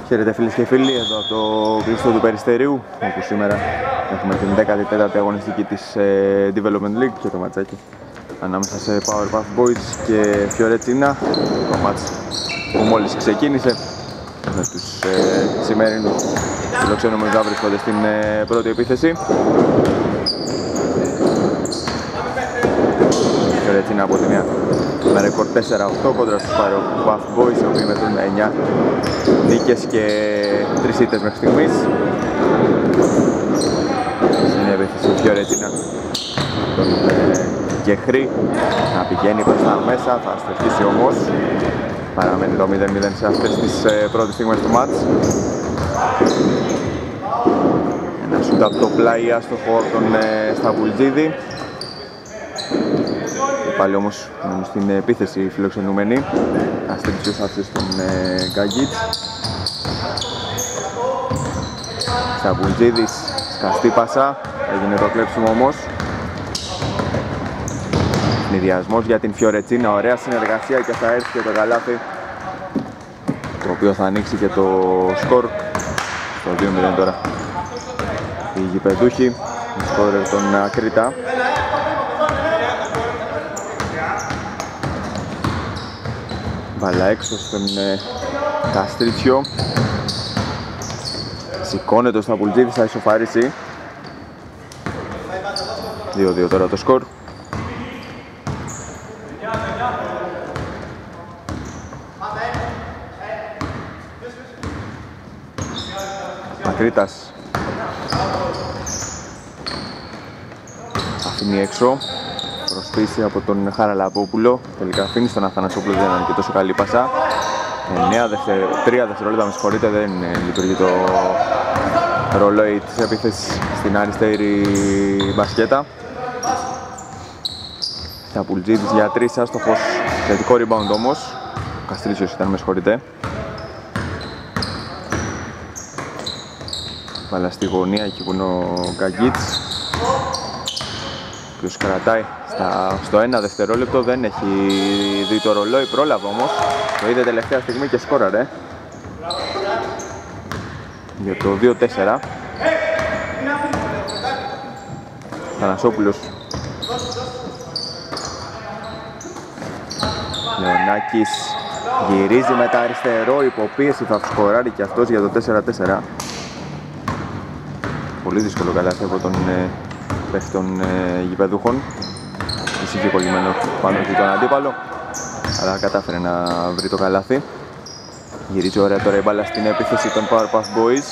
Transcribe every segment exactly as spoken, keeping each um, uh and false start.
Χαίρετε φίλες και φίλοι, εδώ από το κλειστό του Περιστερίου, όπου σήμερα έχουμε την δέκατη τέταρτη αγωνιστική της ε, Development League και το ματσάκι ανάμεσα σε Powerpuff Boys και Fiorentina. Το μάτς που μόλις ξεκίνησε με τους ε, σημερινούς φιλοξενούμενους να βρίσκονται στην ε, πρώτη επίθεση. Η Fiorentina από τη μία με ρεκόρ τέσσερα οκτώ κόντρα στους Powerpuff Boys, οι οποίοι μετρούν εννιά νίκες και τρεις ήττες μέχρι στιγμής. Στην επίθεση η Fiorentina τον ε, Γεχρή να πηγαίνει προς τα μέσα, θα στρεφτήσει όμως. Παραμένει το μηδέν μηδέν σε αυτές τις ε, πρώτες στιγμές του μάτς. Ένα σούτ από το πλάι άστοχο από τον ε, Σταμπουλτζίδη. Πάλι όμως στην επίθεση οι φιλοξενούμενοι. Αστρίτσιος άφησε στον ε, Γκαγκίτς. Σταμπουλτζίδης, σκαστή πάσα, έγινε το κλέψιμο όμως. Συνειδιασμός για την Fiorentina, ωραία συνεργασία και θα έρθει και το καλάθι, το οποίο θα ανοίξει και το σκορ στο δύο μηδέν τώρα. Οι γηπεδούχοι, οι σκόρερ των Ακρίτα. Μπάλα έξω στον ε, Καστρίτσιο. Σηκώνεται ο Σταμπουλτζίδης, θα ισοφαρίσει. δύο δύο τώρα το σκορ. Ακρίτας αφήνει έξω. Προσπίση από τον Χαραλαπόπουλο. Τελικά αφήνει στον Αθανασόπουλο, δεν είναι και τόσο καλή πάσα. τρία δευτερόλεπτα, με συγχωρείτε, δεν λειτουργεί το ρολόι της επίθεσης στην αριστερή μπασκέτα. Σταμπουλτζίδης για τρεις, άστοχος, θετικό rebound όμως. Ο Καστρίτσιος ήταν, με συγχωρείτε. Βάλα στη γωνία, εκεί που είναι ο Γκαγκίτς, ο οποίος κρατάει στα, στο ένα δευτερόλεπτο, δεν έχει δει το ρολόι, πρόλαβε όμως, το είδε τελευταία στιγμή και σκόραρε για το δύο τέσσερα. Θανασόπουλος, Λεωνάκης γυρίζει με τα αριστερό, υποπίεση, θα σκοράρει και αυτός για το τέσσερα τέσσερα. Πολύ δύσκολο καλάθι από τον ε, παίχτη των ε, γηπεδούχων. Είχε κολλημένο πάνω από τον αντίπαλο, αλλά κατάφερε να βρει το καλάθι. Γυρίζει ωραία τώρα η μπάλα στην επίθεση των Powerpuff Boys,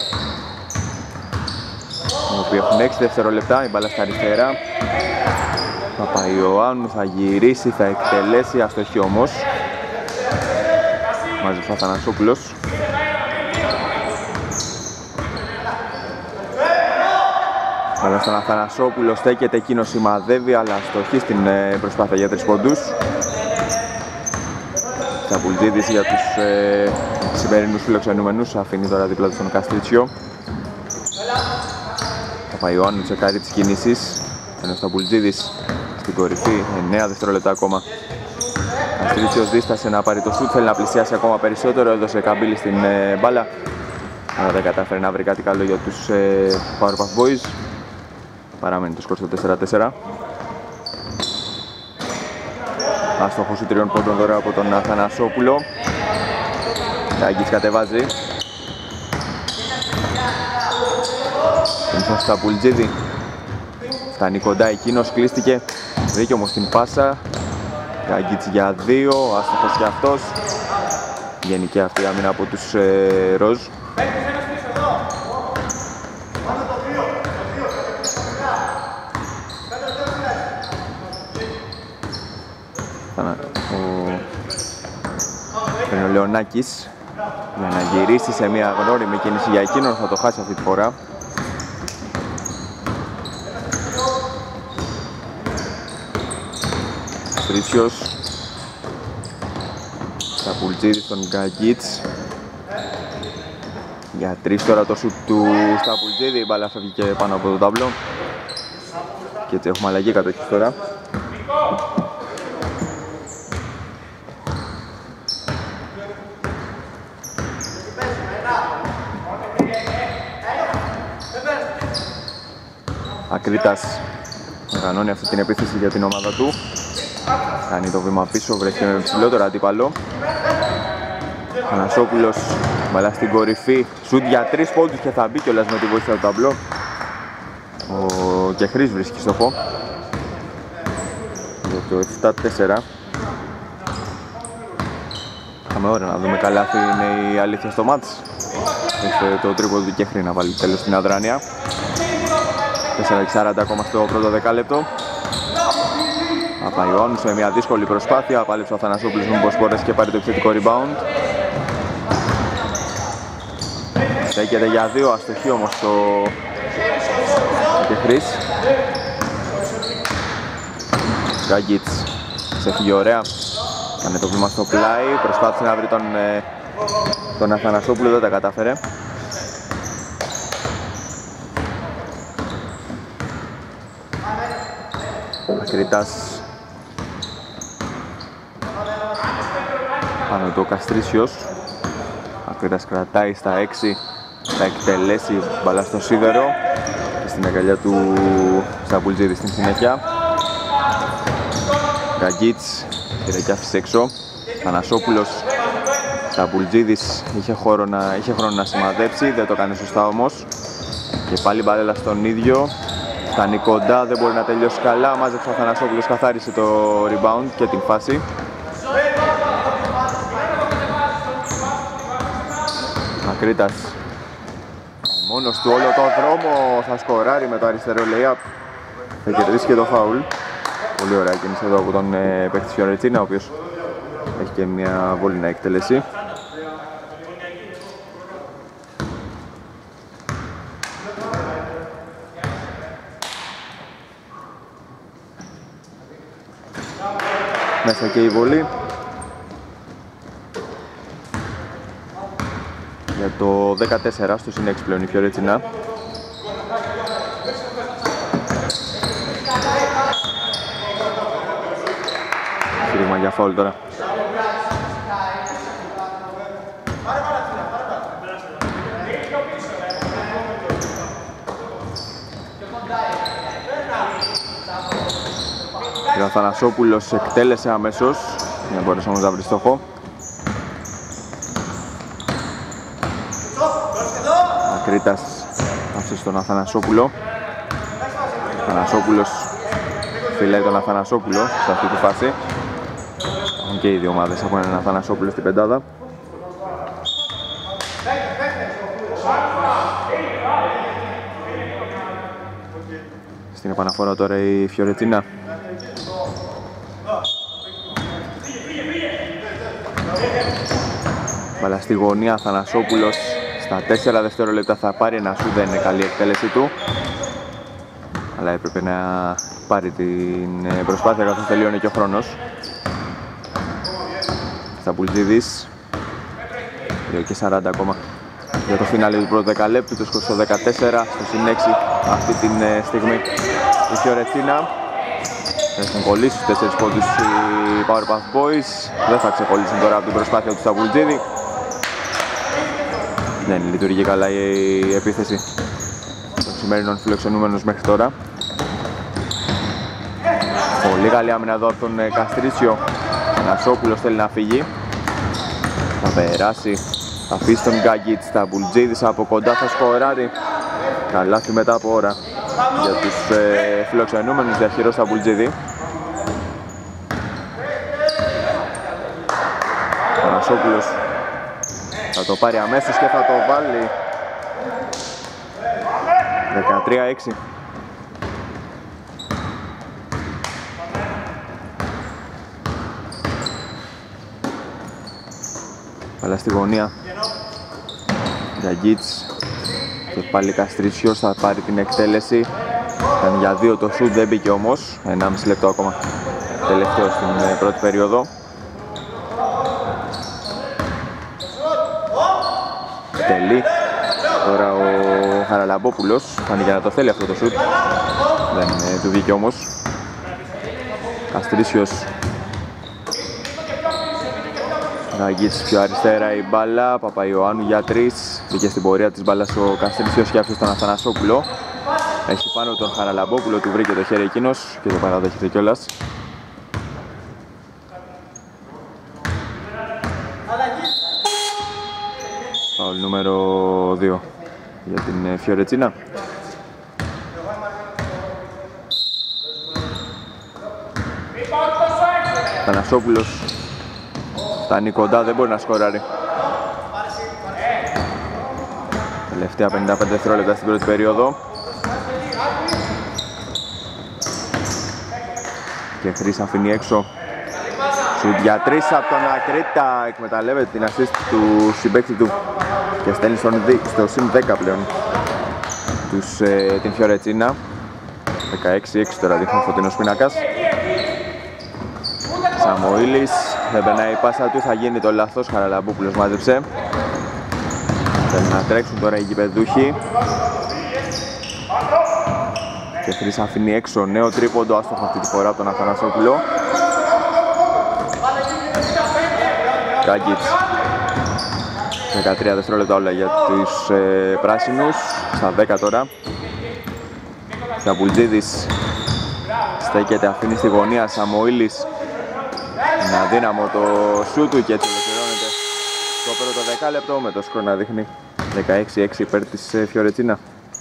οι οποίοι έχουν έξι δευτερόλεπτα. Η μπάλα στα αριστερά. Παπαϊωάννου θα γυρίσει, θα εκτελέσει, αστοχή όμως. Μάζεψε ο Αθανασόπουλος. Αλλά στον Αθανασόπουλο στέκεται, εκείνο σημαδεύει, αλλά αστοχή στην προσπάθεια για τρεις πόντους. Σταμπουλτζίδης για τους ε, σημερινούς φιλοξενούμενους, αφήνει τώρα δίπλα του στον Καστρίτσιο. Παπαϊωάννου τσεκάρει τις κινήσεις, ενώ Σταμπουλτζίδης στην κορυφή, εννέα δευτερόλεπτα ακόμα. Καστρίτσιος δίστασε να πάρει το σουτ, θέλει να πλησιάσει ακόμα περισσότερο, έδωσε καμπύλη στην ε, μπάλα, αλλά δεν κατάφερε να βρει κάτι καλό για τους ε, Powerpuff Boys. Παραμένει το σκορ στο τέσσερα τέσσερα. Άστοχος τριών πόντων τώρα από τον Αθανασόπουλο. Γκαγκίτς κατεβάζει. Τον Σταμπουλτζίδη. Φτάνει κοντά εκείνος, κλείστηκε. Βρήκε όμως την πάσα. Γκαγκίτς για δύο, άστοχος και αυτός. Γενική αυτή άμυνα από τους ε, Ροζ. Ο Λεωνάκης για να γυρίσει σε μια γνώριμη κίνηση για εκείνον, θα το χάσει αυτή τη φορά. Στρίτσιος, Σταμπουλτζίδης στον Γκαγκίτς για τρεις τώρα το σουτ του Σταμπουλτζίδη. Η μπάλα φεύγει και πάνω από το ταμπλό και έτσι έχουμε αλλαγή κατοχής τώρα. Ακρίτας οργανώνει αυτή την επίθεση για την ομάδα του. Κάνει το βήμα πίσω, βρέχει με ψηλότερο αντίπαλο. Θανασόπουλος, μπαλά στην κορυφή. Σουτ για τρεις πόντους και θα μπει κιόλας με τη βοήθεια του ταμπλό. Ο Κεχρής βρίσκει στόχο για το επτά τέσσερα. Είχαμε ώρα να δούμε καλά τι είναι η αλήθεια στο μάτς. Έχει το τρίποντο του Κεχρή να βάλει τέλος στην αδράνεια. τέσσερα σαράντα ακόμα στο πρώτο δεκάλεπτο. Παπαϊωάννου σε μια δύσκολη προσπάθεια. Πάλεψε ο Θανασόπουλος μήπως μπορέσει και πάρει το επιθετικό rebound. Στέκεται για δύο, αστοχή όμως το Κεχρής. Γκάγκιτς ξεφύγει ωραία. Κάνε το βήμα στο πλάι. Προσπάθησε να βρει τον, τον Αθανασόπουλο, δεν τα κατάφερε. Ακριτάς πάνω το Καστρίσιος. Ακριτάς κρατάει στα έξι, θα εκτελέσει μπαλά στο σίδερο και στην αγκαλιά του Σταμπουλτζίδη στην συνέχεια. Γκαγκίτς πήρε και άφησε έξω. Θανασόπουλος, Σταμπουλτζίδης είχε, χώρο να, είχε χρόνο να σημαδέψει, δεν το κάνει σωστά όμως. Και πάλι μπαλέλα στον ίδιο. Φτάνει κοντά, δεν μπορεί να τελειώσει καλά. Μάζεψε ο Θανασόπουλος, καθάρισε το rebound και την φάση. Ακρίτας μόνος του όλο το δρόμο, θα σκοράρει με το αριστερό layup. Θα κερδίσει και το φάουλ. Πολύ ωραία κίνηση εδώ από τον ε, παίκτη Φιωρετσίνα, ο οποίος έχει και μια βόλη να εκτελέσει. Μέσα και η βολή για το δεκατέσσερα, στο συν έξι πλέον η Φιωρετσίνα. Κήρυγμα για φάουλ τώρα. Και ο Θανασόπουλος εκτέλεσε αμέσως, για να μπορέσει όμως να βρει στόχο. Ακρίτας άφησε στον Αθανασόπουλο. Αθανασόπουλος φυλάει τον Αθανασόπουλο σε αυτή τη φάση. Και οι δύο ομάδες έχουν έναν Αθανασόπουλο στην πεντάδα. Στην επαναφορά τώρα η Φιωρετσίνα. Μπαλά στη γωνία, Αθανασόπουλος στα τέσσερα δευτερόλεπτα θα πάρει ένα σου, δεν είναι καλή εκτέλεση του. Αλλά έπρεπε να πάρει την προσπάθεια καθώς τελειώνει και ο χρόνος. Σταμπουλτζίδης, δύο και σαράντα ακόμα για το φινάλε του πρώτου δεκαλέπτου, το σκορ στο δεκατέσσερα, στο συν έξι αυτή τη στιγμή η Φιωρετσίνα. Έχουν κολλήσει στους τέσσερις πόντους οι Powerpuff Boys, δεν θα ξεκολλήσουν τώρα από την προσπάθεια του Σταμπουλτζίδη. Δεν λειτουργεί καλά η επίθεση των σημερινών φιλοξενούμενους μέχρι τώρα. Πολύ καλή άμυνα εδώ από τον Καστρίσιο. Θανασόπουλος θέλει να φύγει. Θα περάσει, θα αφήσει τον Γκάγκιτς. Σταμπουλτζίδης από κοντά θα σκοράρει. Καλάθι μετά από ώρα για τους ε, φιλοξενούμενους διαχειρός Σταμπουλτζίδη. Θανασόπουλος θα το πάρει αμέσως και θα το βάλει. δεκατρία έξι. Παλά στη γωνία. Γκαγκίτς και πάλι Καστρίσιος θα πάρει την εκτέλεση. Ήταν για δύο το σουτ, δεν μπήκε όμως. ενάμιση λεπτό ακόμα τελευταίο στην πρώτη περίοδο. Τελεί. Τώρα ο Χαραλαμπόπουλος φάνηκε για να το θέλει αυτό το σουτ. Δεν ε, του βγήκε όμως. Καστρίσιος. Γκαγκίτς πιο αριστερά η μπάλα. Παπαϊωάννου για τρεις. Μπήκε στην πορεία της μπάλας ο Καστρίσιος και άφησε τον Αθανασόπουλο. Έχει πάνω τον Χαραλαμπόπουλο, του βρήκε το χέρι εκείνος και το παραδέχεται κιόλας. Φάουλ νούμερο δύο για την Φιωρετσίνα. Θανασόπουλος φτάνει κοντά, δεν μπορεί να σκοράρει. Τελευταία πενήντα πέντε δευτερόλεπτα στην πρώτη περίοδο. Και Χρής αφήνει έξω. Σουτ για τρεις από τον Ακρίτα, εκμεταλλεύεται την assist του συμπαίκτη του και στέλνει στο συν δέκα πλέον τους, ε, την Φιωρετσίνα. δεκαέξι έξι τώρα δείχνει ο φωτεινός πίνακας. Σαμοήλης, δεν περνάει η πάσα του, θα γίνει το λάθος, Χαραλαμπόπουλος μάζεψε. Θέλουν να τρέξουν τώρα οι γηπεδούχοι. Και Χρής αφήνει έξω, νέο τρίποντο, άστοχο αυτή τη φορά από τον Αθανασόπουλο. Γκάγκιτς, δεκατρία δευτερόλεπτα όλα για τους ε, πράσινους, στα δέκα τώρα. Σαμπουλτζίδης στέκεται, αφήνει στη γωνία, Σαμοήλης. Είναι αδύναμο το σου του και έτσι ολοκληρώνεται το πρώτο δεκάλεπτο με το σκορ να δείχνει δεκαέξι έξι υπέρ της ε, Φιωρετσίνα.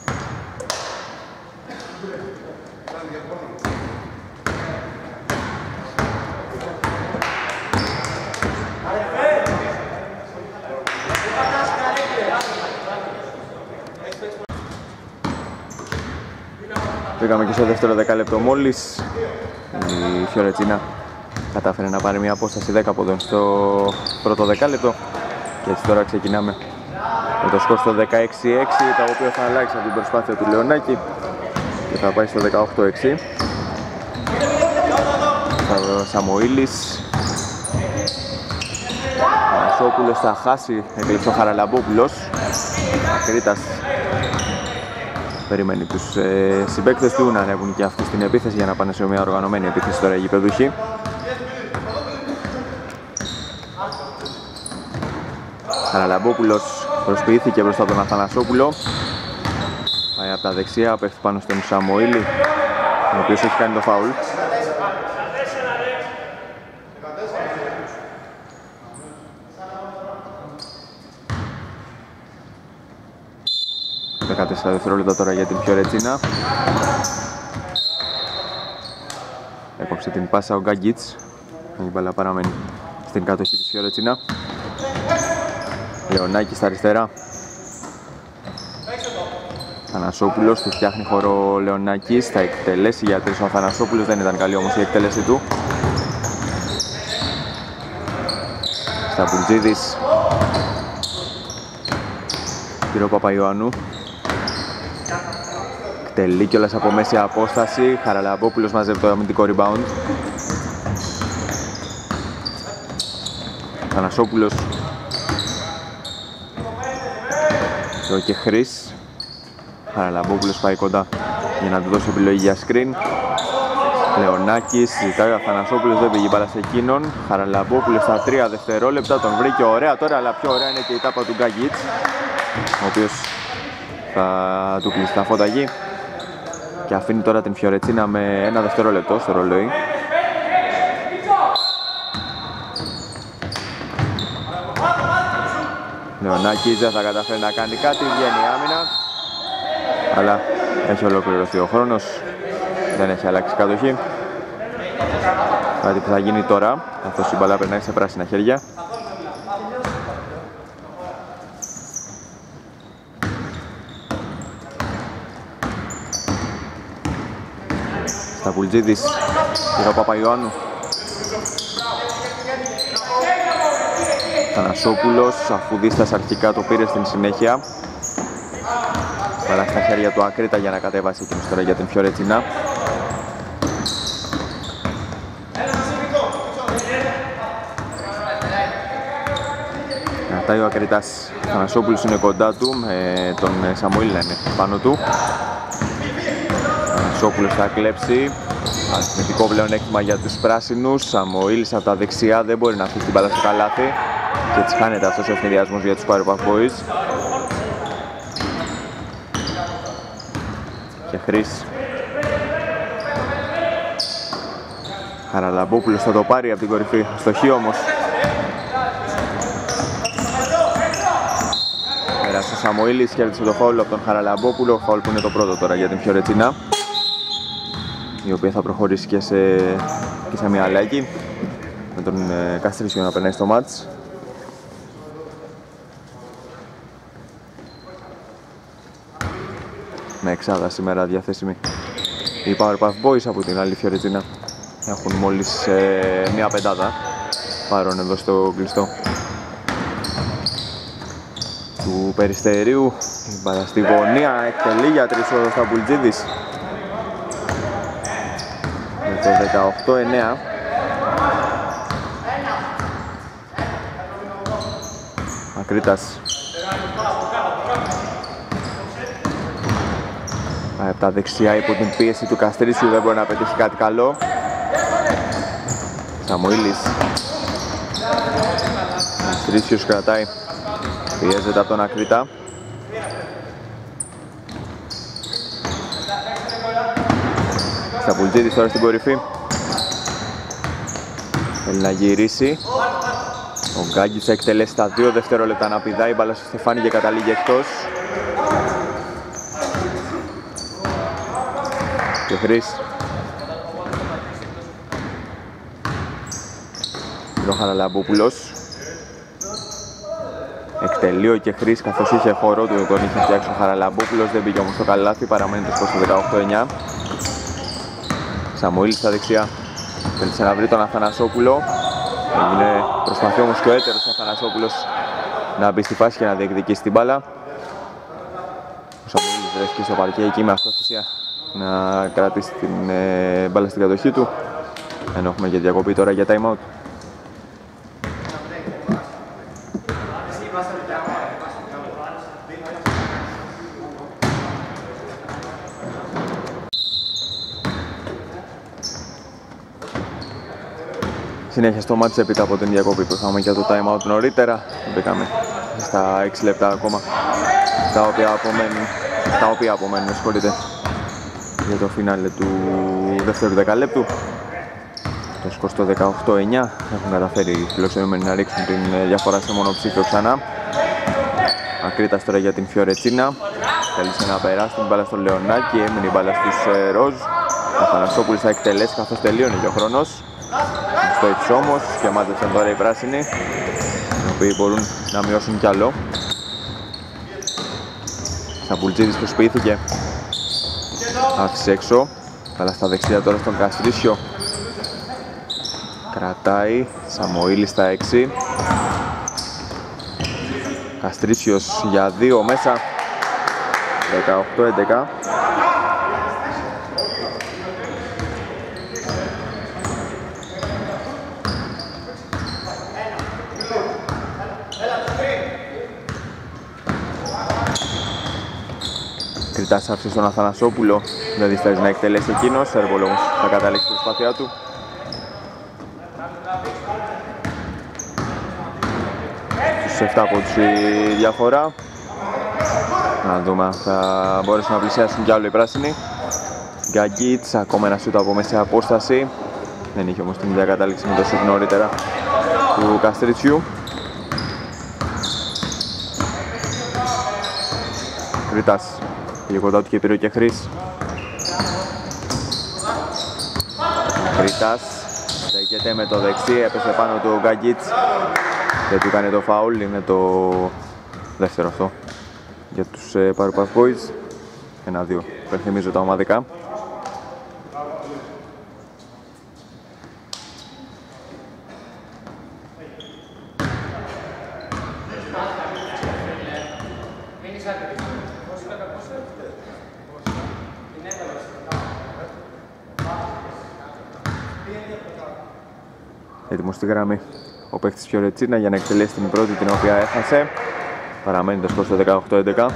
Πήγαμε και στο δεύτερο δεκάλεπτο μόλις. Η Φιωρετσίνα κατάφερε να πάρει μια απόσταση δέκα πόντων στο πρώτο δεκάλεπτο. Και έτσι τώρα ξεκινάμε με το σκορ στο δεκαέξι έξι, το οποίο θα αλλάξει από την προσπάθεια του Λεωνάκη και θα πάει στο δεκαοκτώ έξι. Σαμοήλης. Πανασόπουλος θα χάσει, έκλειψε ο Χαραλαμπόπουλος. Ακρίτας περιμένει τους ε, συμπαίκτες του να ανέβουν και αυτοί στην επίθεση για να πάνε σε μια οργανωμένη επίθεση τώρα οι γηπεδούχοι. Χαραλαμπόπουλος προσποιήθηκε μπροστά τον Αθανασόπουλο. Πάει από τα δεξιά, πέφτει πάνω στον Σαμοήλη, ο οποίος έχει κάνει το φάουλ. δεκατέσσερα δευτερόλεπτα τώρα για την Φιωρετσίνα. Έκοψε την πάσα ο Γκάγκιτς. Η μπάλα παραμένει στην κατοχή της Φιωρετσίνα. Λεωνάκης στα αριστερά. Θανασόπουλος, του φτιάχνει χώρο ο Λεωνάκης. Θα εκτελέσει για τρεις ο Θανασόπουλος, δεν ήταν καλή όμως η εκτέλεση του. Σταμπουλτζίδης. Κύριο Παπαϊωάννου. Εκτελεί κιόλας από μέση απόσταση. Χαραλαμπόπουλος μαζεύει το αμυντικό rebound. Θανασόπουλος. Εδώ και Χρής. Χαραλαμπόπουλος πάει κοντά για να του δώσει επιλογή για screen. Λεωνάκης, ζητάει ο Αθανασόπουλος, δεν πήγε μπάλα σε εκείνον. Χαραλαμπόπουλος στα τρία δευτερόλεπτα, τον βρήκε ωραία τώρα, αλλά πιο ωραία είναι και η τάπα του Γκάγκιτς, ο οποίος θα του κλείσει τα φώτα γη και αφήνει τώρα την Φιωρετσίνα με ένα δευτερόλεπτο στο ρολόι. Λεωνάκης δεν θα καταφέρει να κάνει κάτι, βγαίνει η άμυνα, αλλά έχει ολοκληρωθεί ο χρόνος, δεν έχει αλλάξει η κατοχή. Κάτι που θα γίνει τώρα, καθώς η μπαλά περνάει σε πράσινα χέρια. Σταμπουλτζίδης, κύριο Παπαϊωάννου. Θανασόπουλος, αφού δίστασε αρχικά το πήρε στην συνέχεια. Βάλα στα χέρια του Ακρίτα για να κατέβασει εκείνος τώρα για την Φιωρετσίνα. Κρατάει ο Ακρίτας, ο Θανασόπουλος είναι κοντά του, με τον Σαμουήλ να είναι πάνω του. Ο Θανασόπουλος θα κλέψει. Αριθμητικό πλεονέκτημα για τους πράσινους. Σαμουήλς από τα δεξιά δεν μπορεί να αφήσει την μπάλα στο καλάθι και έτσι χάνεται αυτός ο ευνηδιασμός για τους Powerpuff Boys. Και Χρής. Χαραλαμπόπουλος θα το πάρει από την κορυφή. Στοχή όμως. Πέρασε ο Σαμοήλης, κέρδισε το φάουλ από τον Χαραλαμπόπουλο. Φάουλ που είναι το πρώτο τώρα για την Φιωρετσίνα, η οποία θα προχωρήσει και σε, και σε μια αλλαγή με τον ε, Καστρίσιο να περνάει στο μάτς. Με εξάδα σήμερα διαθέσιμη οι Powerpuff Boys. Από την άλλη Φιωρετσίνα έχουν μόλις ε, μια πεντάδα παρόν εδώ στο κλειστό του Περιστερίου. Η μπάλα στη γωνία, εκτελεί για τρεις ο Σταμπουλτζίδης με το δεκαοκτώ εννέα. Μακρύτας πάει από τα δεξιά υπό την πίεση του Καστρίσιου, δεν μπορεί να πετύχει κάτι καλό. Σαμοήλης. Καστρίσιος κρατάει, πιέζεται από τον Ακρίτα. Σταμπουλτζίδης τώρα στην κορυφή. Θέλει να γυρίσει. Ο Γκάγκης θα εκτελέσει τα δύο δευτερόλεπτα να πηδάει. Η μπάλα στο Στεφάνι και καταλήγει εκτός. Και Χρής. Ο Χαραλαμπόπουλος. Εκτελεί ο και Χρής, καθώς είχε χώρο του, τον είχε φτιάξει ο Χαραλαμπόπουλος. Δεν πήγε όμως στο καλάθι, παραμένει το σκορ στο δεκαοκτώ εννέα. Σαμοήλης στα δεξιά. Θέλησε να βρει τον Αθανασόπουλο. Έγινε προσπαθεί όμως και ο έτερος Αθανασόπουλος να μπει στη φάση και να διεκδικήσει την μπάλα. Ο Σαμοήλης βρέθηκε στο παρκέ εκεί με αυτοθυσία να κρατήσει την ε, μπάλα στην κατοχή του. Ενώ έχουμε και διακοπή τώρα για time out. Συνέχεια στο μάτς έπειτα από την διακοπή που είχαμε για το time out νωρίτερα. Μπήκαμε στα έξι λεπτά ακόμα, τα οποία απομένουν, τα οποία απομένουν ασχολείται για το φινάλε του δεύτερου δεκαλέπτου. Το σκορ στο δεκαοκτώ εννέα. Έχουν καταφέρει οι φιλοξενούμενοι να ρίξουν την διαφορά σε μονοψήφιο ξανά. Ακρίτας τώρα για την Φιωρετσίνα. Θέλησε να περάσει την μπάλα στο Λεωνάκη, έμεινε η μπάλα στους ε, Ροζ. Ο Αθανασόπουλος θα εκτελέσει καθώς τελείωνε και ο χρόνος. Στο ύψος όμως και μάζεψαν τώρα οι πράσινοι, οι οποίοι μπορούν να μειώσουν κι άλλο. Σταμπουλτζίδης προσποιήθηκε, άφησε έξω, αλλά στα δεξιά τώρα στον Καστρίσιο. Κρατάει, Σαμοήλης στα έξι. Καστρίσιος για δύο μέσα, δεκαοκτώ έντεκα. Κριτάς άφησε στον Αθανασόπουλο, δεν διστάζει να εκτελέσει εκείνος, Σέρβολ όμως θα καταλήξει την προσπάθειά του. Στους επτά πόντους η διαφορά. Να δούμε αν θα μπορέσουν να πλησιάσουν κι άλλο οι πράσινοι. Γκαγκίτς, ακόμα ένα σούτ από μέση απόσταση. Δεν είχε όμως την ίδια κατάληξη με το σούτ νωρίτερα του Καστρίτσιου. Κριτάς. Πήγε κοντά του και πήρε και Χρής. Κριτάς στέκεται με το δεξί, έπεσε πάνω του ο Γκάγκιτς και του κάνει το φάουλ. Είναι το δεύτερο αυτό για τους ε, Powerpuff Boys. Ένα-δύο, υπενθυμίζω τα ομαδικά. Έτοιμος στη γραμμή ο παίκτης Φιωρετσίνα για να εκτελέσει την πρώτη, την οποία έχασε. Παραμένει το σκορ στο δεκαοκτώ έντεκα.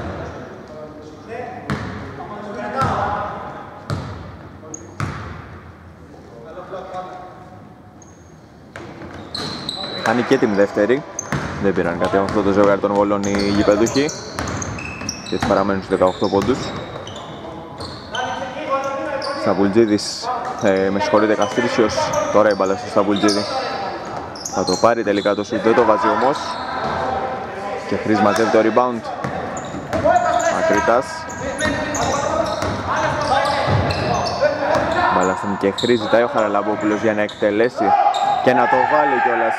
Χάνει και την δεύτερη. Δεν πήραν κάτι από αυτό το ζευγάρι των Βολών οι γηπεδούχοι και έτσι παραμένουν στους δεκαοκτώ πόντους. Σταμπουλτζίδης, ε, με συγχωρείτε, Καστρίσιος. Τώρα η μπάλα στο Σταμπουλτζίδη. Θα το πάρει τελικά το σουτ, δεν το βάζει όμως. Και Χρής μαζεύει το rebound. Ακρίτας. Μπάλα στον και Χρής, ζητάει ο Χαραλαμπόπουλος για να εκτελέσει και να το βάλει κιόλας.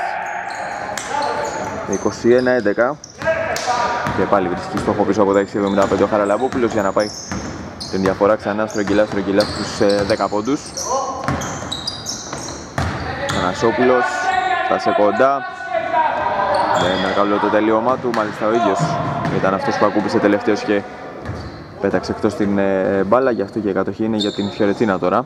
είκοσι ένα έντεκα. Και πάλι βρίσκει στόχο πίσω από τα έξι εβδομήντα πέντε ο Χαραλαμπόπουλος για να πάει την διαφορά ξανά στρογγυλά στρογγυλά στους ε, δέκα πόντους. Ανασόπουλος, φτάσε κοντά. Δεν είναι καλό το τελείωμά του, μάλιστα ο ίδιος ήταν αυτός που ακούμπησε τελευταίος και πέταξε εκτός την ε, μπάλα, γι' αυτό και η κατοχή είναι για την Φιωρετσίνα τώρα.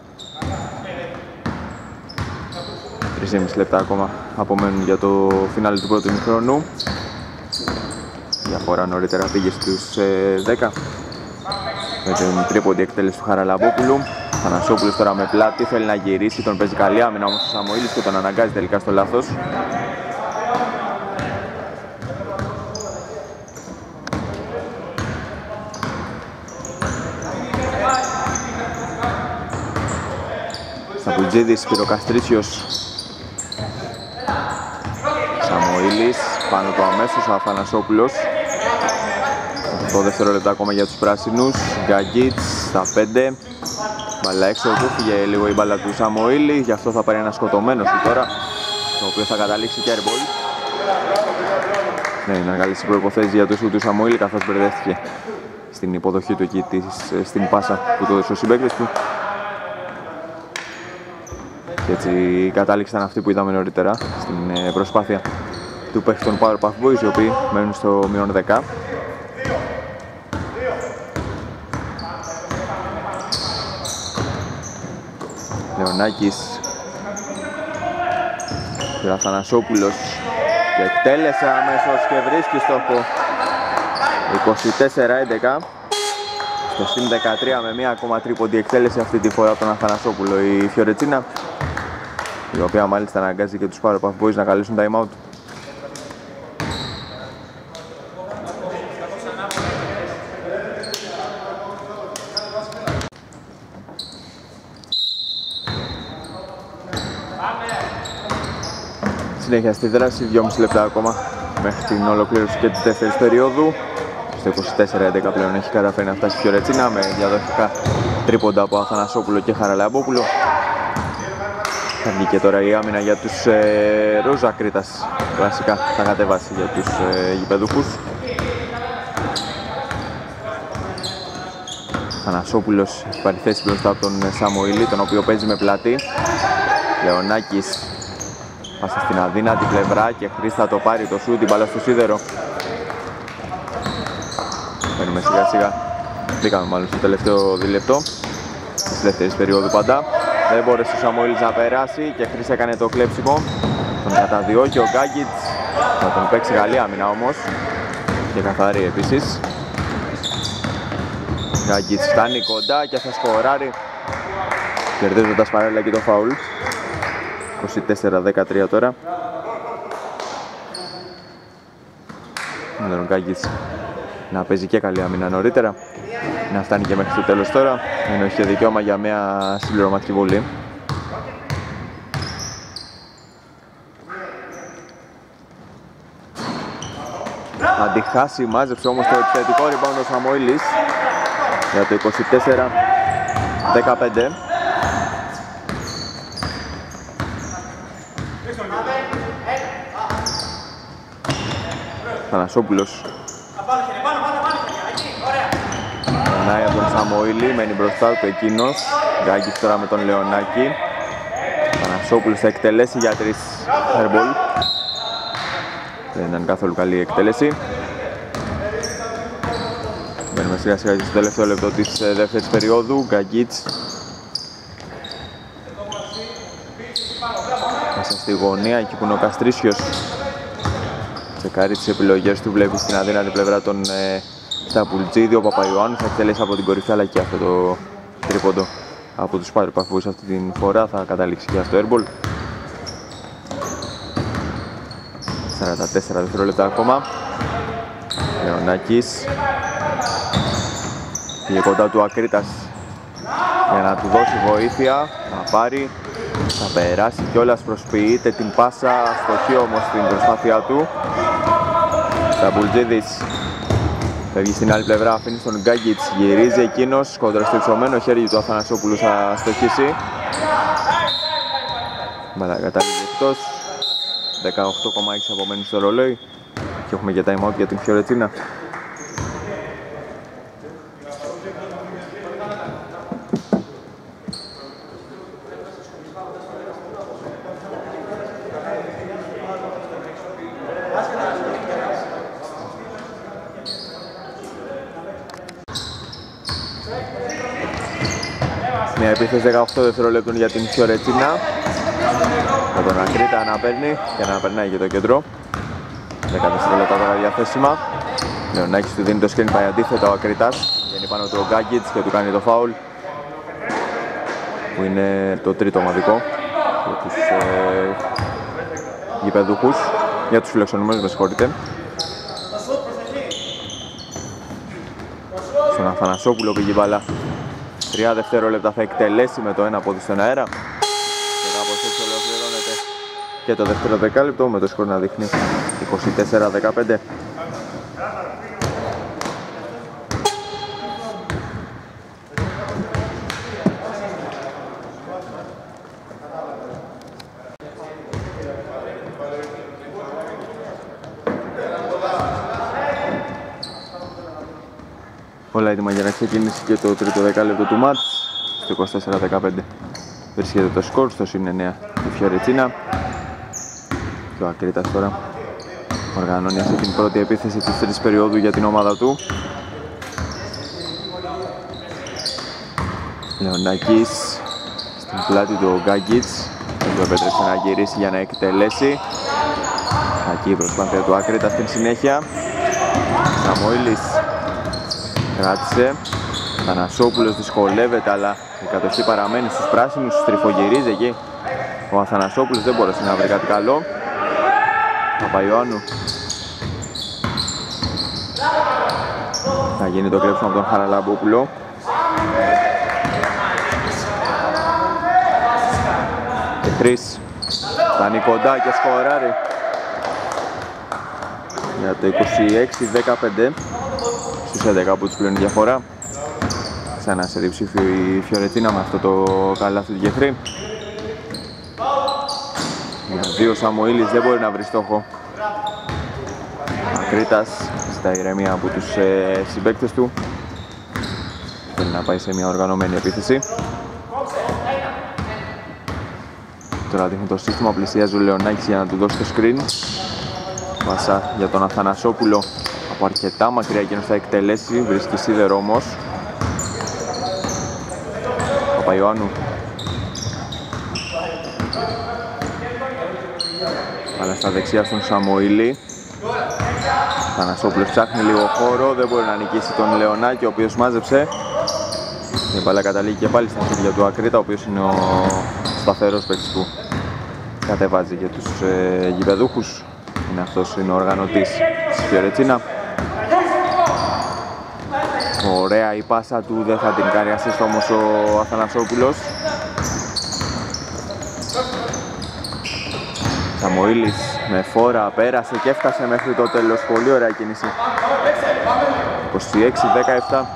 τρία και μισό λεπτά ακόμα απομένουν για το φινάλι του πρώτου ημιχρόνου. Η διαφορά νωρίτερα πήγε στους ε, δέκα. Με την τρίποντη εκτέλεση του Χαραλαμπόπουλου. Θανασόπουλος τώρα με πλάτη, θέλει να γυρίσει, τον παίζει καλή άμυνα όμως ο Σαμοήλης και τον αναγκάζει τελικά στο λάθος. Σταμπουλτζίδης, Πυροκαστρίσιος. Σαμοήλης, πάνω του αμέσως ο Αθανασόπουλος. Το δεύτερο λεπτό ακόμα για τους πράσινους. Γκαγκίτς στα πέντε. Μπαλά έξω, του φύγε λίγο η μπάλα του Σαμοήλη, γι' αυτό θα πάρει ένα σκοτωμένο σου τώρα, το οποίο θα καταλήξει και airball. Ναι, είναι καλή στην προϋποθέση για το σου του Σαμοήλη, καθώς μπερδεύτηκε στην υποδοχή του εκεί, στην πάσα που το έδωσε ο συμπαίκτης του. Και έτσι η κατάληξη ήταν αυτή που είδαμε νωρίτερα στην προσπάθεια του παίχτη των Powerpuff Boys, οι οποίοι μένουν στο μείον δέκα. Λεωνάκης, Αθανασόπουλος και εκτέλεσε αμέσως και βρίσκει στόχο. είκοσι τέσσερα έντεκα. Στο συν δεκατρία με μία ακόμα τρίποντη εκτέλεση αυτή τη φορά από τον Αθανασόπουλο η Φιωρετσίνα, η οποία μάλιστα αναγκάζει και τους Powerpuff Boys να καλέσουν time out. Συνέχεια στη δράση, δυόμισι λεπτά ακόμα μέχρι την ολοκλήρωση και της δεύτερης περίοδου. Στο είκοσι τέσσερα έντεκα πλέον έχει καταφέρει να φτάσει η Φιωρετσίνα με διαδοχικά τρίποντα από Αθανασόπουλο και Χαραλαμπόπουλο. Θα βγει και τώρα η άμυνα για τους ε, Ρόζα Κρήτας, κλασικά θα κατεβάσει για τους ε, γηπεδούχους. Αθανασόπουλος έχει πάρει θέση μπροστά από τον Σαμοήλη, τον οποίο παίζει με πλάτη. Λεωνάκης, πάσα στην αδύνατη πλευρά και Χρής θα το πάρει το σούτ, την μπάλα στο σίδερο. Παίρνουμε σιγά σιγά, μπήκαμε μάλλον στο τελευταίο δίλεπτο της δεύτερης περίοδου πάντα. Δεν μπόρεσε ο Σαμοήλης να περάσει και Χρής έκανε το κλέψιμο. Τον καταδιώκει ο Γκάγκιτς, θα τον παίξει καλή άμυνα όμως και καθαρή επίσης. Γκάγκιτς φτάνει κοντά και θα σκοράρει, κερδίζοντας παράλληλα και το φαουλ. είκοσι τέσσερα δεκατρία τώρα. Με τον Γκάγκιτς να παίζει και καλή άμυνα νωρίτερα, να φτάνει και μέχρι το τέλος τώρα, ενώ είχε δικαίωμα για μια συμπληρωματική βολή. Θα τη χάσει, μάζεψε όμως το επιθετικό rebound ο Σαμοήλης για το είκοσι τέσσερα δεκαπέντε. Θανασόπουλος περνάει από τον Σαμοήλη, μένει μπροστά του εκείνος. Γκάγκης τώρα με τον Λεωνάκη. Θανασόπουλος θα εκτελέσει για τρεις airball. Δεν ήταν καθόλου καλή η εκτέλεση. Μπαίνουμε σιγά σιγά στο τελευταίο λεπτό της δεύτερης περίοδου. Γκάγκης μέσα στη γωνία, εκεί που είναι ο Καστρίσιος. Τσεκάρει τις επιλογές του, βλέπει στην αδύνατη πλευρά τον ε, Σταμπουλτζίδη. Ο Παπαϊωάννου θα εκτελέσει από την κορυφή, αλλά και αυτό το τρίποντο από τους Powerpuff Boys αυτή την φορά θα καταλήξει και αυτό airball. σαράντα τέσσερα δευτερόλεπτα ακόμα. Λεωνάκης. Πήγε κοντά του Ακρίτας. για να του δώσει βοήθεια, θα πάρει, θα περάσει κιόλας, προσποιείται την πάσα, αστοχή όμως στην προσπάθειά του. Σαμπουλτζίδης φεύγει στην άλλη πλευρά, αφήνει στον Γκάγκιτς, γυρίζει εκείνος, κόντρα στο υψωμένο χέρι του Αθανασόπουλου θα στοχίσει. Μπαλά κατάλληλη εκτός, δεκαοκτώ κόμμα έξι απομένει στο ρολόι και έχουμε και time out για την Φιωρετσίνα. Μια επίθεση δεκαοκτώ δευτερολέπτων για την Φιωρετσίνα. Με τον Ακρίτα να παίρνει και να περνάει και το κέντρο. δέκα δευτερόλεπτα τώρα διαθέσιμα. Λεωνάκης του δίνει το screen, πάει αντίθετα ο Ακρίτας. Βγαίνει πάνω του ο Γκάγκιτς και του κάνει το φάουλ, που είναι το τρίτο ομαδικό για τους ε, γηπεδούχους, για τους φιλοξενούμενους, με συγχωρείτε. Στον Αθανασόπουλο πήγε η μπάλα. Τρία δευτερόλεπτα θα εκτελέσει με το ένα πόδι στον αέρα. Και κάπως έτσι ολοκληρώνεται και το δεύτερο δεκάλεπτο, με το σκορ να δείχνει είκοσι τέσσερα δεκαπέντε. Όλα έτοιμα για να ξεκινήσει και το τρίτο δεκάλεπτο του μάτς. Στο είκοσι τέσσερα δεκαπέντε βρίσκεται το σκορ, στο συν εννέα η Φιωρετσίνα. Και ο Ακρίτας τώρα οργανώνει αυτή την πρώτη επίθεση της τρίτης περίοδου για την ομάδα του. Λεωνάκης στην πλάτη του ο Γκάγκιτς, δεν του επέτρεψε να γυρίσει για να εκτελέσει. Κακή η προσπάθεια του Ακρίτα στην συνέχεια. Σαμοήλης κράτησε. Αθανασόπουλος δυσκολεύεται, αλλά η κατοχή παραμένει στους πράσινους, στριφογυρίζει εκεί. Ο Αθανασόπουλος δεν μπόρεσε να βρει κάτι καλό. Παπαϊωάννου θα γίνει το κλέψιμο από τον Χαραλαμπόπουλο. Και τρεις φτάνει κοντά και σκοράρει για το είκοσι έξι δεκαπέντε στους έντεκα που τους πλέον διαφορά. Ξανά σε διψήφιο η Φιωρετσίνα με αυτό το καλάθι του Γεφρή. Για δύο Σαμοήλης δεν μπορεί να βρει στόχο. Ακρίτας στα ηρεμία από τους ε, συμπαίκτες του. Θέλει να πάει σε μια οργανωμένη επίθεση. Τώρα δείχνει το σύστημα, πλησιάζει ο Λεωνάκης για να του δώσει το screen. Πάσα για τον Αθανασόπουλο από αρκετά μακριά, εκείνος θα εκτελέσει, βρίσκει σίδερο όμως. Παπαϊωάννου. Αλλά στα δεξιά στον Σαμοήλη. Αθανασόπουλος ψάχνει λίγο χώρο, δεν μπορεί να νικήσει τον Λεωνάκη, ο οποίος μάζεψε. Η μπάλα καταλήγει και πάλι στα χέρια του Ακρίτα, ο οποίος είναι ο σταθερός παίκτης που κατεβάζει για τους ε, γηπεδούχους. Είναι αυτός, είναι ο οργανωτής της Φιωρετσίνα. Ωραία η πάσα του, δεν θα την κάνει assist όμως ο Αθανασόπουλος. Σαμοήλης με φόρα πέρασε και έφτασε μέχρι το τέλος. Πολύ ωραία κίνηση. είκοσι έξι δεκαεπτά.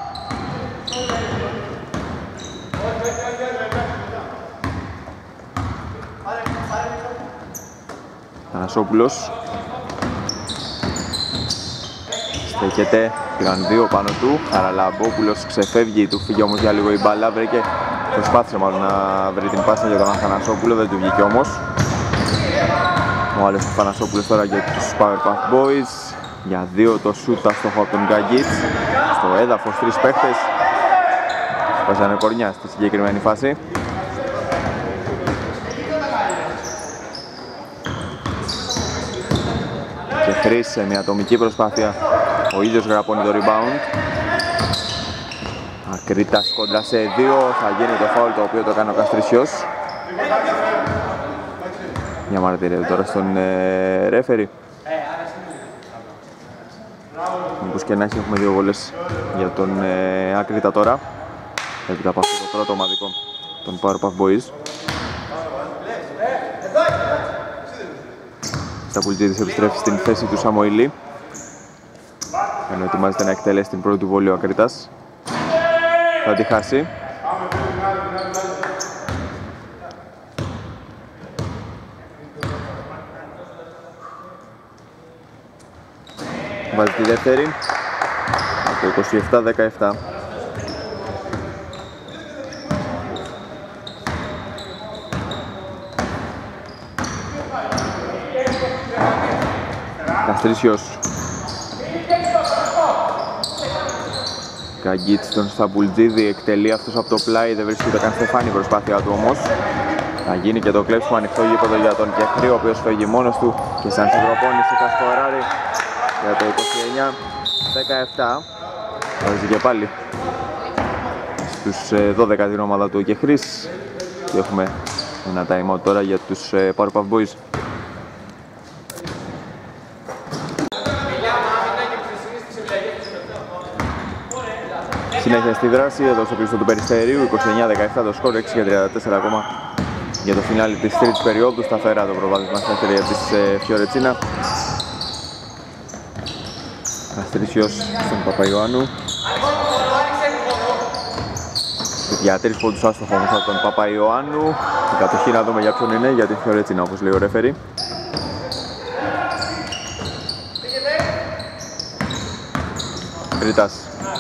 Αθανασόπουλος στέκεται, πήγαν δύο πάνω του. Χαραλαμπόπουλος ξεφεύγει, του φύγει όμως για λίγο η μπάλα. Βρήκε, προσπάθησε μάλλον να βρει την πάσα για τον Αθανασόπουλο, δεν του βγήκε όμως. Ο άλλος ο Αθανασόπουλος τώρα για τους Powerpuff Boys. Για δύο το σούτ άστοχο από τον Γκάγκιτς. Στο έδαφος τρεις παίχτες. Σπάσανε κορνιά στη συγκεκριμένη φάση. Και Χρής σε μια ατομική προσπάθεια. Ο ίδιος γραπώνει το rebound. Ακρίτας κόντρα σε δύο. Θα γίνει το foul το οποίο το κάνει ο Καστρισιός. Μια μαρτυρία τώρα στον ε, ρέφερι. Μήπως και να έχει, έχουμε δύο βολές για τον ε, Ακρίτα τώρα. έπειτα από αυτό το πρώτο ομαδικό των Powerpuff Boys. Σταπουλτζίδης επιστρέφει στην θέση του Σαμοηλή, ενώ ετοιμάζεται να εκτελέσει την πρώτη του βόλη ο Ακρίτας. Θα τη χάσει. Βάζει τη δεύτερη από το είκοσι επτά δεκαεπτά. Καστρίσιος. Καγκίτς τον Σταμπουλτζίδη, εκτελεί αυτός από το πλάι, δεν βρίσκεται καν στεφάνη η προσπάθειά του όμως. Θα γίνει και το κλέψιμο, ανοιχτό γήπεδο για τον Κεχρή, ο οποίος φεύγει μόνος του και σαν συντροπώνηση θα σκοράρει για το είκοσι εννιά δεκαεπτά. Βάζει και πάλι στους δώδεκα την ομάδα του Κεχρής και έχουμε ένα time out τώρα για τους Powerpuff Boys. Συνέχεια στη δράση εδώ στο πλήστο του Περιστερίου, είκοσι εννιά δεκαεπτά το σκορ, έξι και τριάντα τέσσερα ακόμα για το φινάλι της τρίτης περίοδου. Σταθερά το προβάδισμα στα χέρια της Φιωρετσίνα. Καστρίσιος στον Παπαϊωάννου. Για τρεις πόντους άστοχο όμως από τον Παπαϊωάννου. Η κατοχή να δούμε για ποιον είναι, για την Φιωρετσίνα όπως λέει ο ρέφερι. Κρήτας.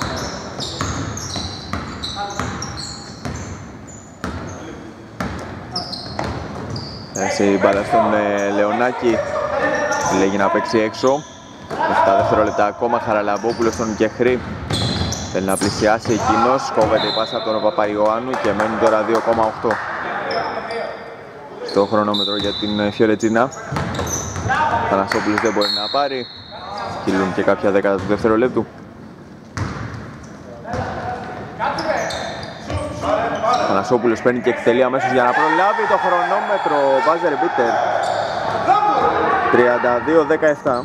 Πέρασε η μπάλα στον ε, Λεωνάκη, λέγει να παίξει έξω. εφτά δευτερόλεπτα ακόμα, Χαραλαμπόπουλος στον Κεχρή. Θέλει να πλησιάσει εκείνος, κόβεται η πάσα από τον Παπαϊωάννου και μένουν τώρα δύο κόμμα οκτώ στο χρονόμετρο για την Φιωρετσίνα. Θανασόπουλος δεν μπορεί να πάρει, κυλούν και κάποια δέκατα του δευτερολέπτου. Θανασόπουλος παίρνει και εκτελεί αμέσως για να προλάβει το χρονόμετρο. Buzzer beater. τριάντα δύο δεκαεπτά.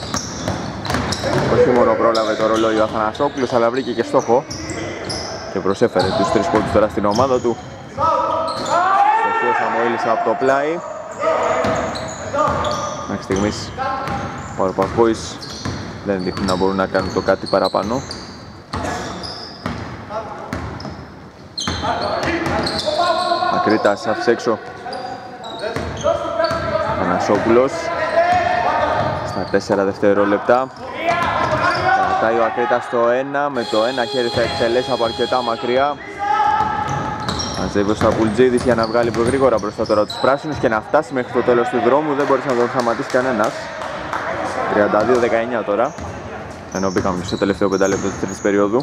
Όχι μόνο πρόλαβε το ρολόι ο Αθανασόπουλος, αλλά βρήκε και στόχο και προσέφερε τους τρεις πόντους τώρα στην ομάδα του. Στοχείο Σαμοήλης από το πλάι. Μέχρι στιγμής ο Powerpuff Boys δεν δείχνουν να μπορούν να κάνουν το κάτι παραπάνω. Ακρίτας άφησε έξω. Ανασόπουλος στα τέσσερα δευτερόλεπτα. Κρατάει ο Ακρίτας στο ένα, με το ένα χέρι θα εκτελέσει από αρκετά μακριά. Μαζεύει ο Σταπουλτζίδης για να βγάλει πιο γρήγορα μπροστά τώρα τους πράσινους και να φτάσει μέχρι το τέλος του δρόμου. Δεν μπορείς να τον σταματήσει κανένας. τριάντα δύο δεκαεννιά τώρα, ενώ μπήκαμε στο τελευταίο πεντάλεπτο της τρίτης περίοδου.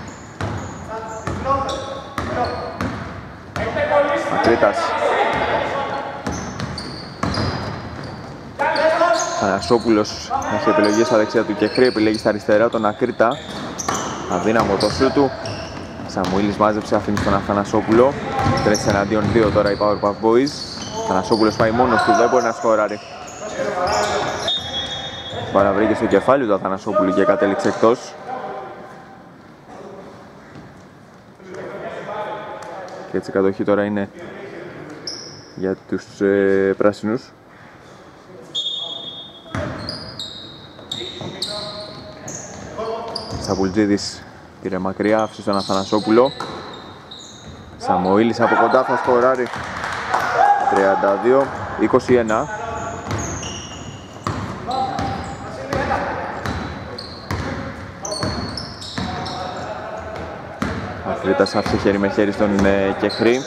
Ακρίτας. Θανασόπουλος έχει επιλογή στα δεξιά του Κεχρή, επιλέγει στα αριστερά τον Ακρίτα. Αδύναμο το σου του. Σαμουήλης μάζεψε, αφήνει στον Αθανασόπουλο. Τρέχει εναντίον δύο τώρα οι Powerpuff Boys. Θανασόπουλος πάει μόνος του, δεν μπορεί να σκοράρει. Παραβρήκε στο κεφάλι του Αθανασόπουλου και κατέληξε εκτός. Και έτσι η κατοχή τώρα είναι για τους ε, πράσινους. Σταπουλτζίδης πήρε μακριά, άφησε στον Αθανασόπουλο. Σαμοήλης από κοντά θα σκοράρει. τριάντα δύο είκοσι ένα. Ακρίτας άφησε χέρι με χέρι στον ε, Κεχρή.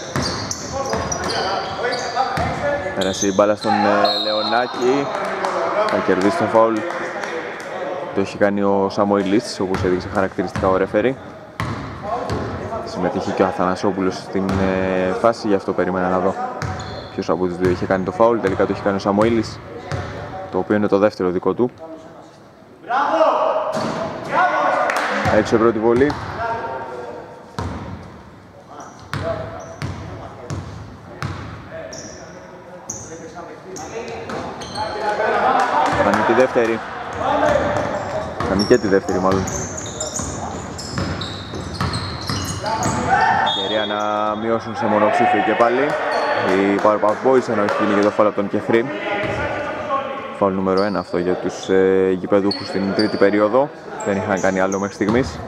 Πέρασε η μπάλα στον ε, Λεωνάκη. Θα κερδίσει το φάουλ. Το έχει κάνει ο Σαμοηλής, όπως έδειξε χαρακτηριστικά ο ρεφέρι. Συμμετείχε και ο Αθανασόπουλος στην ε, φάση, γι' αυτό περίμενα να δω ποιος από τους δύο είχε κάνει το φάουλ. Τελικά το έχει κάνει ο Σαμοήλης, το οποίο είναι το δεύτερο δικό του. Έξω η πρώτη βολή. Κάνει τη δεύτερη. Κάνει και τη δεύτερη μάλλον. Και να μειώσουν σε μονοψήφιο και πάλι οι Powerpuff Boys, ενώ έχει γίνει και το φάουλ από τον Κεχρή. Φάουλ νούμερο ένα αυτό για τους ε, γηπεδούχους στην τρίτη περίοδο. Δεν είχαν κάνει άλλο μέχρι στιγμής.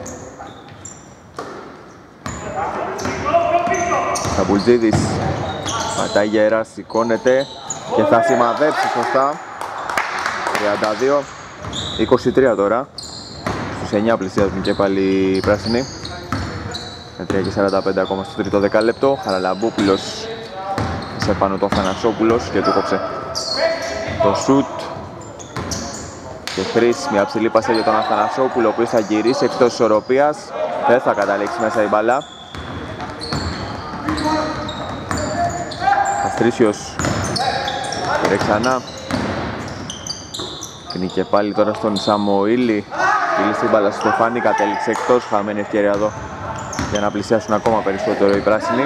Σαμπουλτζίδης πατάει γερά, σηκώνεται και θα σημαδέψει σωστά. τριάντα δύο είκοσι τρία τώρα. Στους εννιά πλησιάζουν και πάλι οι πράσινοι. Με τρία και σαράντα πέντε ακόμα στο τρίτο δεκάλεπτο. Χαραλαμπόπουλος σε πάνω το Αθανασόπουλος και του κόψε το σουτ. Και Χρής, μια ψηλή πάσα για τον Αθανασόπουλο, ο οποίος θα γυρίσει εκτός ισορροπίας. Δεν θα καταλήξει μέσα η μπάλα. Αστρίσιος πήρε ξανά. Είναι και πάλι τώρα στον Σαμοήλη. Φίλησε η μπάλα στο Στεφάνη, κατέληξε εκτός. Χαμένη ευκαιρία εδώ για να πλησιάσουν ακόμα περισσότερο οι πράσινοι.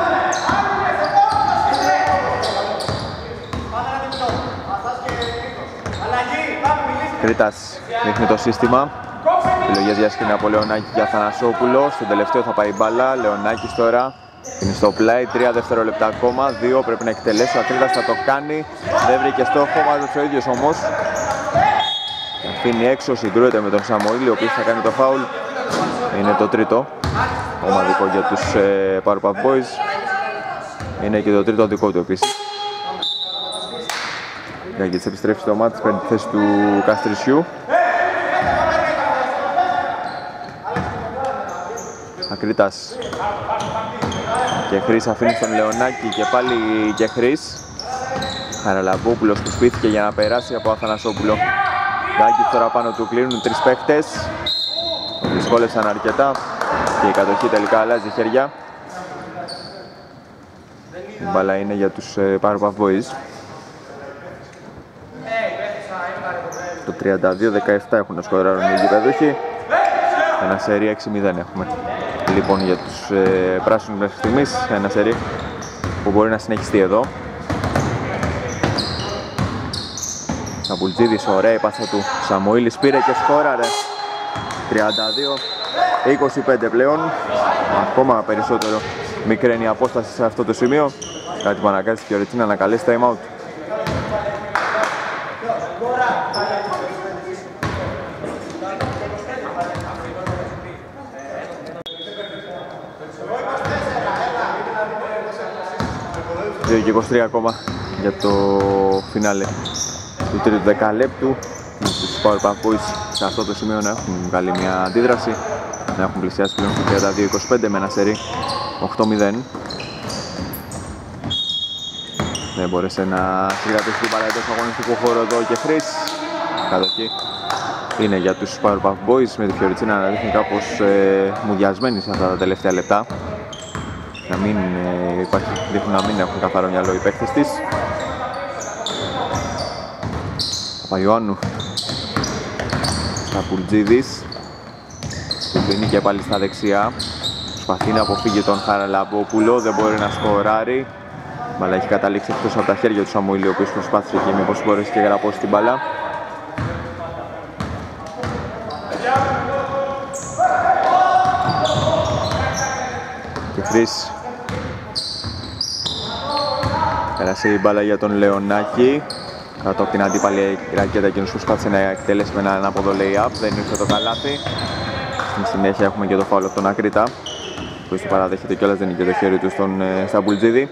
Κρήτας δείχνει το σύστημα. Επιλογές για σκηνή από Λεωνάκη και Αθανασόπουλο. Στον τελευταίο θα πάει η μπάλα. Λεωνάκης τώρα είναι στο πλάι. Τρία δευτερόλεπτα ακόμα. Δύο πρέπει να εκτελέσει. Ο Ακρίτας θα το κάνει. Δεν βρήκε στόχο. Μάζεψε ο ίδιος όμως. Αφήνει έξω. Συγκρούεται με τον Σαμοήλη, ο οποίος θα κάνει το φάουλ. Είναι το τρίτο ομαδικό για τους ε, Powerpuff Boys. Είναι και το τρίτο δικό του επίσης. Γιάνγκητς επιστρέφει στο μάτς, παίρνει τη θέση του Καστρισιού. Ακρίτας και Χρής αφήνει στον Λεωνάκη και πάλι και Χρής. Χαραλαμπόπουλος που σπίθηκε για να περάσει από Αθανασόπουλο. Γιάνγκητς τώρα πάνω του, κλείνουν τρεις παίχτες. Δυσκόλευσαν αρκετά και η κατοχή τελικά αλλάζει χέρια. Η μπάλα είναι για τους ε, Powerpuff Boys. Το τριάντα δύο δεκαεπτά έχουν να σκοράρουν οι γηπεδούχοι. Ένα σερί έξι μηδέν έχουμε λοιπόν για τους ε, πράσινους μέχρι στιγμής. Ένα σερί που μπορεί να συνεχιστεί εδώ. Σαμπουλτζίδης, ωραία η πάσα του. Σαμοήλης πήρε και σκόραρε. τριάντα δύο είκοσι πέντε πλέον. Ακόμα περισσότερο μικραίνει η απόσταση σε αυτό το σημείο. Κάτι που αναγκάζει τη Φιωρετσίνα να καλέσει time out. δύο και είκοσι τρία ακόμα για το φινάλε του τρίτου δεκαλέπτου. Τους Powerpuff Boys σε αυτό το σημείο να έχουν βγάλει μια αντίδραση, να έχουν πλησιάσει πλέον στο τριάντα δύο είκοσι πέντε με ένα σερί οκτώ μηδέν. Δεν μπόρεσε να συγκρατήσει την μπάλα εντός αγωνιστικού χώρου εδώ και Χρής. Κατοχή είναι για τους Powerpuff Boys, με τη Φιωρετσίνα να δείχνει κάπως ε, μουδιασμένη σε αυτά τα τελευταία λεπτά. Να μην ε, υπάρχει, δείχνουν να μην έχουν καθαρό μυαλό οι παίκτες της. Παπαϊωάννου, Σαμπουλτζίδης, που μπαίνει και πάλι στα δεξιά. Προσπαθεί να αποφύγει τον Χαραλαμπόπουλο, δεν μπορεί να σκοράρει. Μπαλά έχει καταλήξει εκτός από τα χέρια του Σαμουήλη, ο οποίος προσπάθησε και μήπως μπορέσει και γραπώσει την μπαλά. Και Χρής. Πέρασε η μπάλα για τον Λεωνάκη. Κάτω από την αντίπαλη ρακέτα, εκείνος προσπάθησε να εκτελέσει με ένα ανάποδο lay-up. Δεν ήρθε το καλάθι. Στην συνέχεια έχουμε και το φάουλ από τον Ακρίτα, που το παραδέχεται κιόλας, δεν είναι και το χέρι του στον Σαμπουλτζίδη.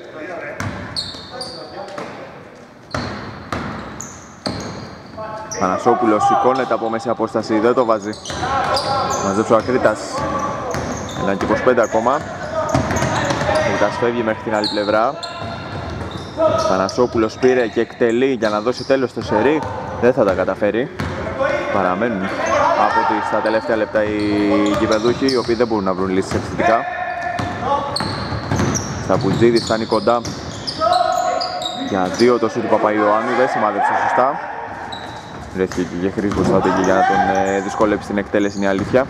Πανασόπουλος σηκώνεται από μέση απόσταση, δεν το βάζει. Μαζέψει ο Ακρίτας. ένα και είκοσι πέντε ακόμα. Ακρίτας φεύγει μέχρι την άλλη πλευρά. Πανασόπουλος πήρε και εκτελεί για να δώσει τέλος στο σερί. Δεν θα τα καταφέρει. Παραμένουν από τις στα τελευταία λεπτά οι γηπεδούχοι, οι οποίοι δεν μπορούν να βρουν λύσεις επιθετικά. Σαμπουλτζίδης φτάνει κοντά για δύο το σου του Παπαϊωάννου, δεν σημάδεψε σωστά. Βρέθηκε και για Χρήση μπροστά του για να τον ε, δυσκολέψει την εκτέλεση, είναι η αλήθεια.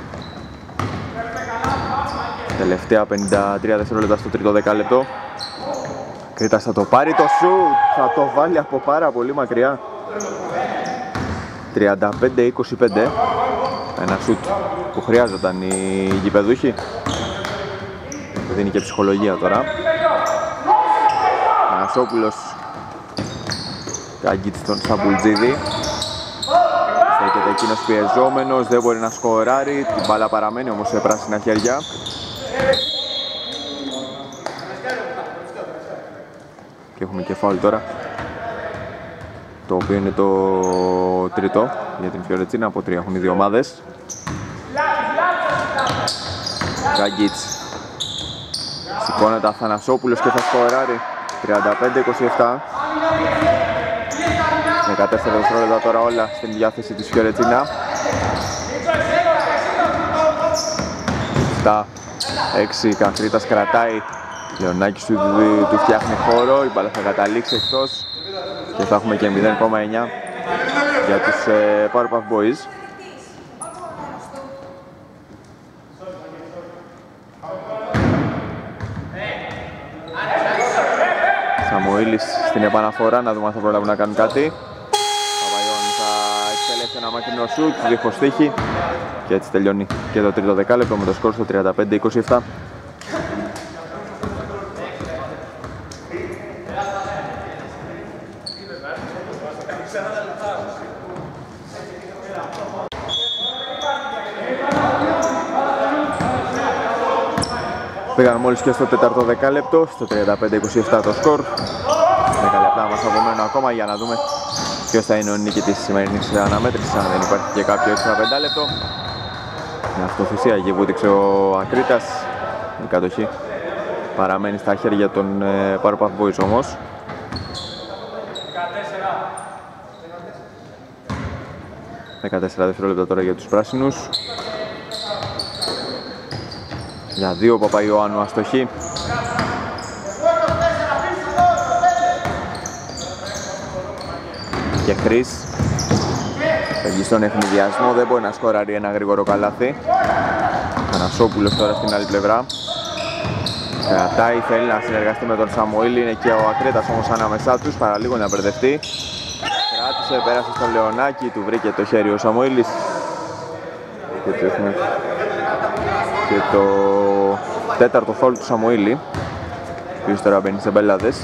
Τελευταία πενήντα τρία δευτερόλεπτα στο τρίτο δεκάλεπτο. Κρήτας θα το πάρει το σουτ, θα το βάλει από πάρα πολύ μακριά. τριάντα πέντε είκοσι πέντε. Ένα σουτ που χρειάζονταν οι γηπεδούχοι. δίνει και ψυχολογία τώρα. Ανασόπουλος. Κάγκιτς στον Σταμπουλτζίδη. Στέκεται εκείνος πιεζόμενος, δεν μπορεί να σκοράρει. Την μπάλα παραμένει όμως σε πράσινα χέρια. Και έχουμε και φάουλ τώρα, το οποίο είναι το τρίτο για την Φιωρετσίνα. Από τρία έχουν οι δύο ομάδες. Κάγκιτς. Σηκώνεται Αθανασόπουλος και θα σκοράρει. τριάντα πέντε είκοσι επτά. δεκατέσσερα δευτερόλεπτα τώρα όλα στην διάθεση της Φιωρετσίνα. επτά έξι, Καφρίτας κρατάει. Λεωνάκης του, του φτιάχνει χώρο, η μπάλα θα καταλήξει εκτός και θα έχουμε και μηδέν κόμμα εννιά για τους ε, Powerpuff Boys. Σαμοήλης στην επαναφορά, να δούμε αν θα προλάβουν να κάνουν κάτι. Παπαγιών θα εκτελέσει ένα μακρινό σουτ, δίχως τύχη, και έτσι τελειώνει και το τρίτο δεκάλεπτο με το σκορ στο τριάντα πέντε είκοσι επτά. Πήγαν μόλις και στο τέταρτο δεκάλεπτο, στο τριάντα πέντε είκοσι επτά το σκορ. δέκα λεπτά μας απομένουν ακόμα για να δούμε ποιος θα είναι ο νικητής της σημερινής αναμέτρησης, αν δεν υπάρχει και κάποιο έξτρα πεντάλεπτο. Με αυτοθυσία εκεί που δείξε ο Ακρίτας. Η κατοχή παραμένει στα χέρια των ε, Powerpuff Boys όμως. δεκατέσσερα δευτερόλεπτα τώρα για τους πράσινους. Για δύο Παπαϊωάννου αστοχή. Και Χρύς. Φεύγει στον ευνηδιασμό, δεν μπορεί να σκοράρει ένα γρήγορο καλάθι. Ανασόπουλος τώρα στην άλλη πλευρά. Κρατάει, θέλει να συνεργαστεί με τον Σαμοήλ, είναι και ο Ακρέτας όμως ανάμεσά τους, παραλίγο να μπερδευτεί. Κράτησε, πέρασε στον Λεωνάκη, του βρήκε το χέρι ο Σαμοήλης. Και έτσι έχουμε και το τέταρτο φάουλ του Σαμοήλη, ποιος τώρα μπαίνει σε μπελάδες.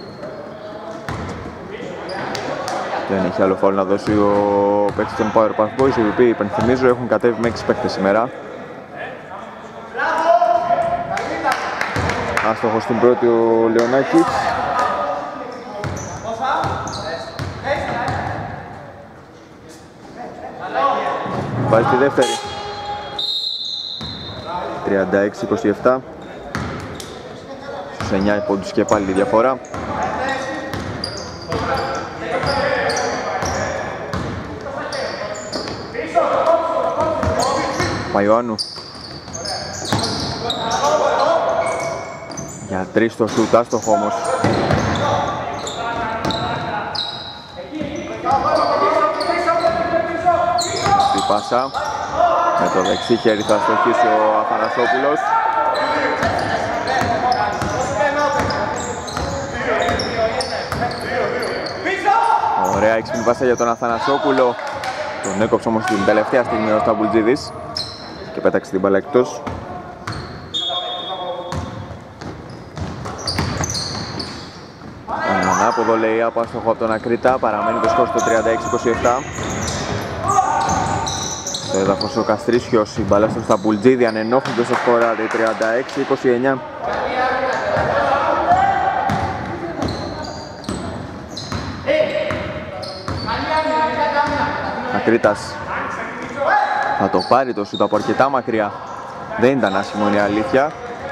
Δεν έχει άλλο φάουλ να δώσει ο παίκτης των Powerpuff Boys, οι οποίοι, υπενθυμίζω, έχουν κατέβει με έξι παίκτες σήμερα. Άστοχος στην πρώτη ο Λεωνάκης. Βάζει τη δεύτερη. τριάντα έξι είκοσι επτά. Στους εννιά πόντους και πάλι η διαφορά. Παϊωάννου. Για τρεις το σουτ, άστοχο όμως. Στη πάσα. Με το δεξί χέρι θα στοχίσει ο Αθανασόπουλος. Ωραία έξυπνη πάσα για τον Αθανασόπουλο. Τον έκοψε όμως την τελευταία στιγμή ο Σταμπουλτζίδης και πέταξε την μπάλα εκτός. Ανάποδο λέει από άστοχο από τον Ακρίτα, παραμένει το σκορ στο τριάντα έξι είκοσι επτά. Στο έδαφος ο Καστρίσιος, η μπάλα στον Σταμπουλτζίδη, ανενόχλητος στο σκοράρι, τριάντα έξι είκοσι εννιά. Ακρίτας θα το πάρει το σούτ από αρκετά μακριά, δεν ήταν άσχημο, είναι η αλήθεια.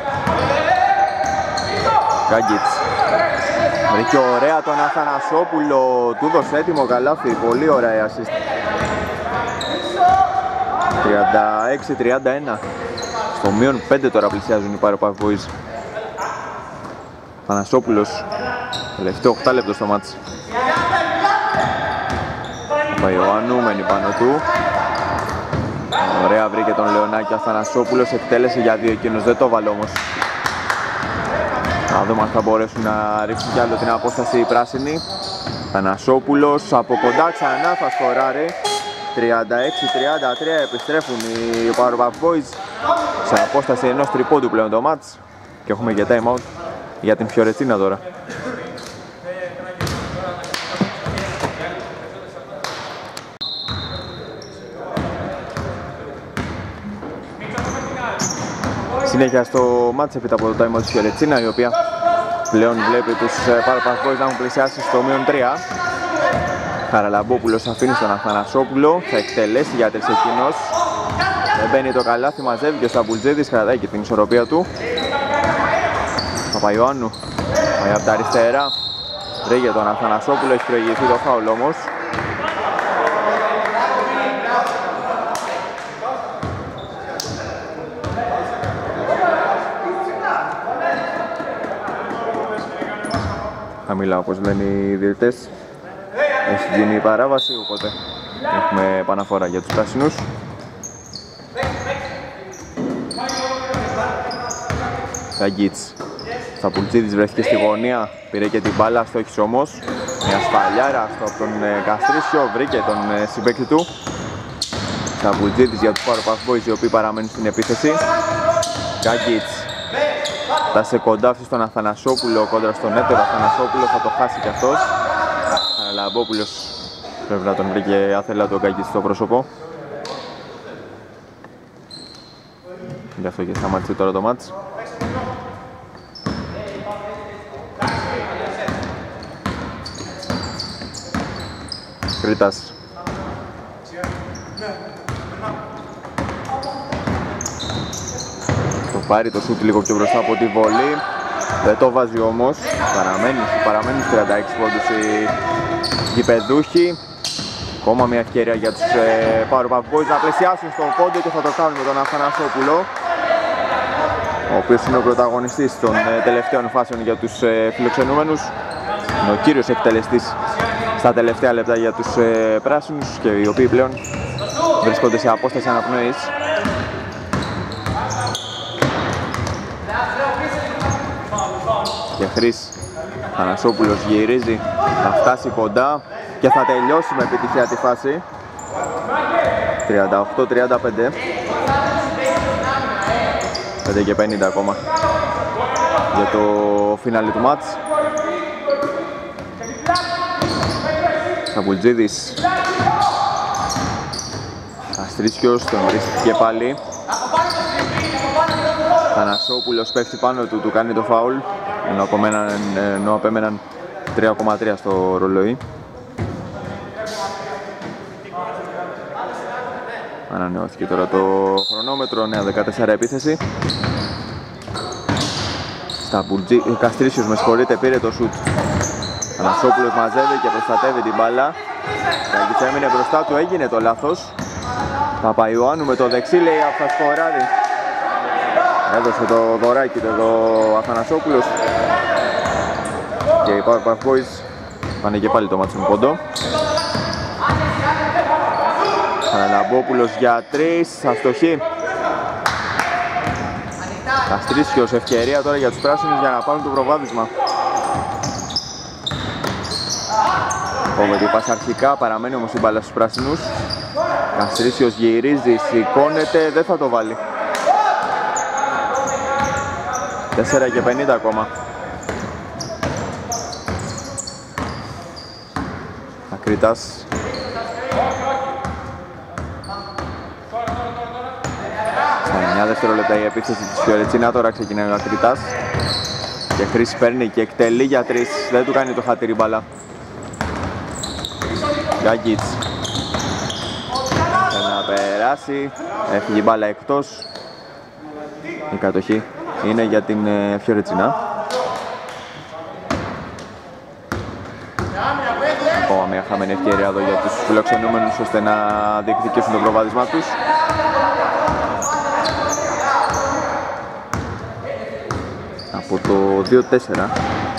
Κάγκιτς βρήκε ωραία τον Αθανασόπουλο, του δώσε έτοιμο καλάθι, πολύ ωραία η assist. τριάντα έξι τριάντα ένα. Στο μείον πέντε τώρα πλησιάζουν οι Powerpuff Boys. Αθανασόπουλος, τελευταίο οκτώ λεπτό στο μάτς. Παϊωάννου μένει πάνω του. Ωραία βρήκε τον Λεωνάκη, Αθανασόπουλος εκτέλεσε για δύο, εκείνος δεν το βάλε όμως. Να δούμε αν θα μπορέσουν να ρίξουν κι άλλο την απόσταση οι πράσινοι. Αθανασόπουλος από κοντά ξανά θα σκοράρει. τριάντα έξι τριάντα τρία, επιστρέφουν οι Powerpuff Boys σε απόσταση ενός τριπόντου πλέον το μάτς. και έχουμε και time out για την Φιωρετσίνα τώρα. Συνέχεια στο μάτς έπειτα από το time out της Φιωρετσίνα, η οποία πλέον βλέπει τους Powerpuff Boys να έχουν πλησιάσει στο μείον τρία. Χαραλαμπόπουλος αφήνει στον Αθανασόπουλο, θα εκτελέσει για τρεις εκείνος. Δεν μπαίνει το καλάθι, μαζεύει και ο Σταμπουλτζίδης, κρατάει και την ισορροπία του. Παπαϊωάννου πάει από τα αριστερά, βρήκε τον Αθανασόπουλο, έχει προηγηθεί το φάουλ όμως. Χαμηλά όπως λένε οι διαιτητές. Έχει γίνει η παράβαση, οπότε έχουμε επαναφορά για τους πράσινους. Σαγκίτς. Σταπουλτσίδης βρέθηκε στη γωνία, πήρε και την μπάλα, στόχισε όμως. Μια σφαλιάρα στο από τον Καστρίσιο, βρήκε τον συμπαίκτη του. Σταπουλτσίδης για τους Powerpuff Boys, οι οποίοι παραμένουν στην επίθεση. Σαγκίτς. Φτάσε κοντά αυτός στον Αθανασόπουλο, κόντρα στον έτερο Αθανασόπουλο, θα το χάσει κι αυτός. Λαμπόπουλος πρέπει να τον βρήκε άθελα τον Καγκίτς στο πρόσωπο. Γι' αυτό και σταμάτησε τώρα το μάτς. Κρήτας. Το πάρει το σούτ λίγο πιο μπροστά από τη βολή. Δεν το βάζει όμως. Παραμένει, παραμένει στους τριάντα έξι πόντους οι γηπεδούχοι. Ακόμα μια ευκαιρία για τους ε, Powerpuff Boys να πλαισιάσουν στον πόντο και θα το κάνουν με τον Αθανασόπουλο, ο οποίος είναι ο πρωταγωνιστής των ε, τελευταίων φάσεων για τους ε, φιλοξενούμενους. Είναι ο κύριος εκτελεστής στα τελευταία λεπτά για τους ε, πράσινους και οι οποίοι πλέον βρίσκονται σε απόσταση αναπνοής. Και Χρής Αθανασόπουλος γυρίζει, θα φτάσει κοντά και θα τελειώσει με επιτυχία τη φάση. τριάντα οκτώ τριάντα πέντε. πέντε και πενήντα ακόμα για το φινάλι του μάτς. Σταμπουλτζίδης. Αστρίσκιος, τον βρίσκει και πάλι. Θανασόπουλος πέφτει πάνω του, του κάνει το φάουλ, ενώ, απομέναν, ενώ απέμεναν τρία κόμμα τρία στο ρολόι. Ανανεώθηκε τώρα το χρονόμετρο, νέα δεκατέσσερα επίθεση. Σταμπουλτζή, Καστρίσιος με συγχωρείτε, πήρε το σουτ. Θανασόπουλος μαζεύει και προστατεύει την μπάλα. Καγκίτς έμεινε μπροστά του, έγινε το λάθος. Παπαϊωάννου με το δεξί λέει από τα σκοράρι. Έδωσε το δωράκι του εδώ ο Αθανασόπουλος. Και οι Powerpuff Boys πάνε και πάλι το μάτσο με πόντο. Χαραλαμπόπουλος για τρεις, αστοχή. Καστρίσιος, ευκαιρία τώρα για τους πράσινους για να πάρουν το προβάδισμα. Κόβεται η πάσα αρχικά, παραμένει όμως η μπάλα στους πράσινους. Καστρίσιος γυρίζει, σηκώνεται, δεν θα το βάλει. τέσσερα και πενήντα ακόμα. Ακρίτας. Στα εννιά δευτερόλεπτα η επίθεση της Φιωρετσίνα, τώρα ξεκινάει ο Ακρίτας. Και Χρήση παίρνει και εκτελεί για τρεις, δεν του κάνει το χατήρι μπάλα. Γκάγκιτς. Θέλει να περάσει, έφυγε η μπάλα εκτός. Η κατοχή είναι για την ε, Φιωρετσίνα. Ακόμα μια χαμένη ευκαιρία εδώ για τους φιλοξενούμενους ώστε να διεκδικήσουν το προβάδισμά τους. Από το δύο τέσσερα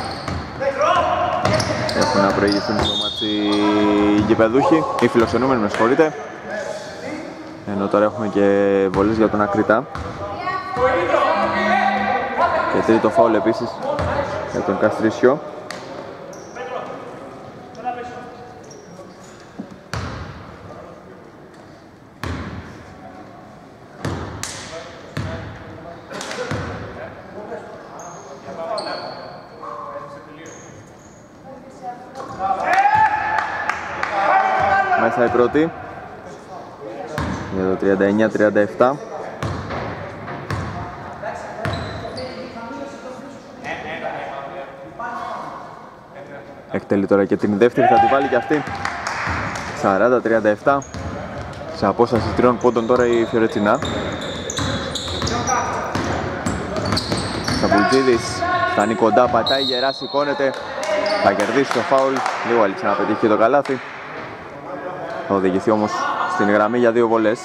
έχουν να προηγηθούν στο μάτσι οι γηπεδούχοι, οι φιλοξενούμενοι με συγχωρείτε. Ενώ τώρα έχουμε και βολές για τον Ακριτά. Και τρίτο φάουλ επίσης για τον Καστρίσιο. μπροστά η πρώτη. Για το τριάντα εννιά τριάντα επτά. Εκτελεί τώρα και την δεύτερη, θα τη βάλει και αυτή. σαράντα τριάντα επτά. Σε απόσταση τριών πόντων τώρα η Φιωρετσινά. Σαμπουλτζίδης φτάνει κοντά, πατάει γερά, σηκώνεται. Θα κερδίσει το φάουλ. Λίγο έλειψε να πετύχει και το καλάθι. Θα οδηγηθεί όμως στην γραμμή για δύο βολές.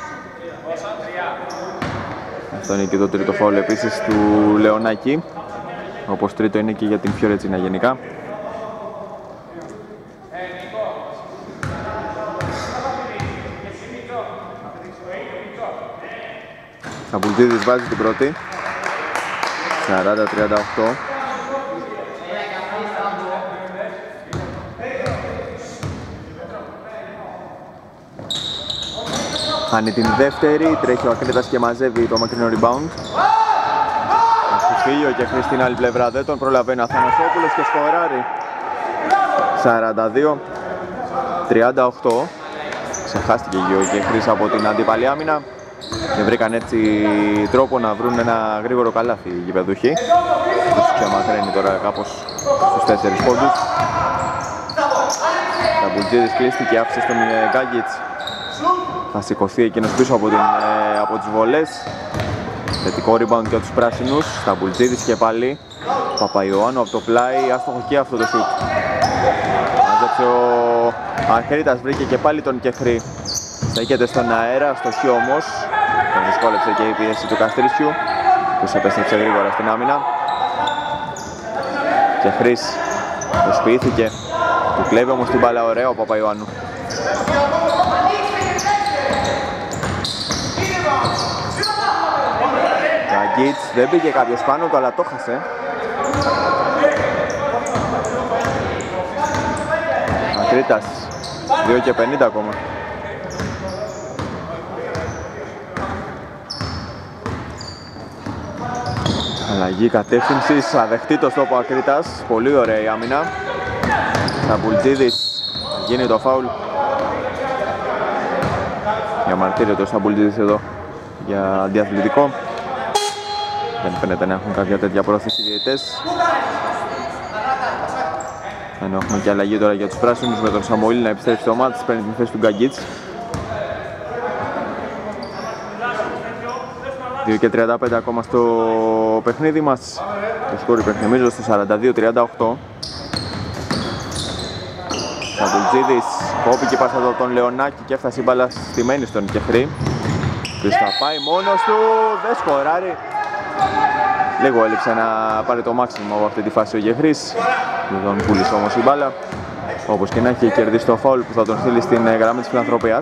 Αυτό είναι και το τρίτο φάουλ επίσης του Λεωνάκη. Όπως τρίτο είναι και για την Φιωρετσινά γενικά. Σαμπουλτζίδης βάζει την πρώτη. σαράντα τριάντα οκτώ. Χάνει την δεύτερη, τρέχει ο Ακρίτας και μαζεύει το μακρινό rebound. Φύγει ο Κεχρής στην άλλη πλευρά, δεν τον προλαβαίνει ο Αθανασόπουλος και σκοράρει. σαράντα δύο τριάντα οκτώ. Ξεχάστηκε και ο Κεχρής από την αντίπαλη άμυνα και βρήκαν έτσι τρόπο να βρουν ένα γρήγορο καλάθι οι γηπεδούχοι. Τους ξεμακραίνει τώρα κάπως στους τέσσερις πόντους. Σαμπουλτζίδης κλείστηκε, άφησε στον Γκάγκιτς. Θα σηκωθεί εκείνος πίσω από, την, ε, από τις βολές. Θετικό rebound για τους πράσινους. Σαμπουλτζίδης και πάλι. Παπαϊωάννου από το πλάι, άστοχο και αυτό το σουτ. Μάζεψε ο Ακρίτας, βρήκε και πάλι τον Κεχρή. Στέκεται στον αέρα, στοχή όμως. Τον δυσκόλεψε και η πίεση του Καστρίσιου, που σε επέστρεψε γρήγορα στην άμυνα. Κεχρής προσποιήθηκε. Του κλέβει όμως την μπάλα, ωραία ο Παπαϊωάννου. Γκίτς, δεν πήγε κάποιος πάνω του, αλλά το χάσε. Ακρίτας, δύο και πενήντα ακόμα. Αλλαγή κατεύθυνσης, θα δεχτεί το στόπο Ακρίτας. Πολύ ωραία η άμυνα. Σαμπουλτζίδης, γίνει το φάουλ. Για μαρτύριο το Σαμπουλτζίδης εδώ, για αντιαθλητικό. Δεν φαίνεται να έχουν κάποια τέτοια πρόθεση οι διαιτητές. Ενώ έχουμε και αλλαγή τώρα για τους πράσινους με τον Σαμοήλ να επιστρέψει στο μάτς, παίρνει την θέση του Γκαγκίτς. δύο και τριάντα πέντε ακόμα στο παιχνίδι μας. Το σκόρ υπενθυμίζω στο σαράντα δύο τριάντα οκτώ. Σαμπουλτζίδης κόπηκε πάσα από τον Λεωνάκη και έφτασε η μπάλα στημένη στον Κεχρή. Τους θα πάει μόνος του, δεν σκοράρει. Λίγο έλειψε να πάρει το μάξιμο από αυτή τη φάση ο Κεχρής. Δεν τον πούλησε όμως η μπάλα. Όπως και να έχει κερδίσει το φάουλ που θα τον στείλει στην γραμμή της φιλανθρωπίας.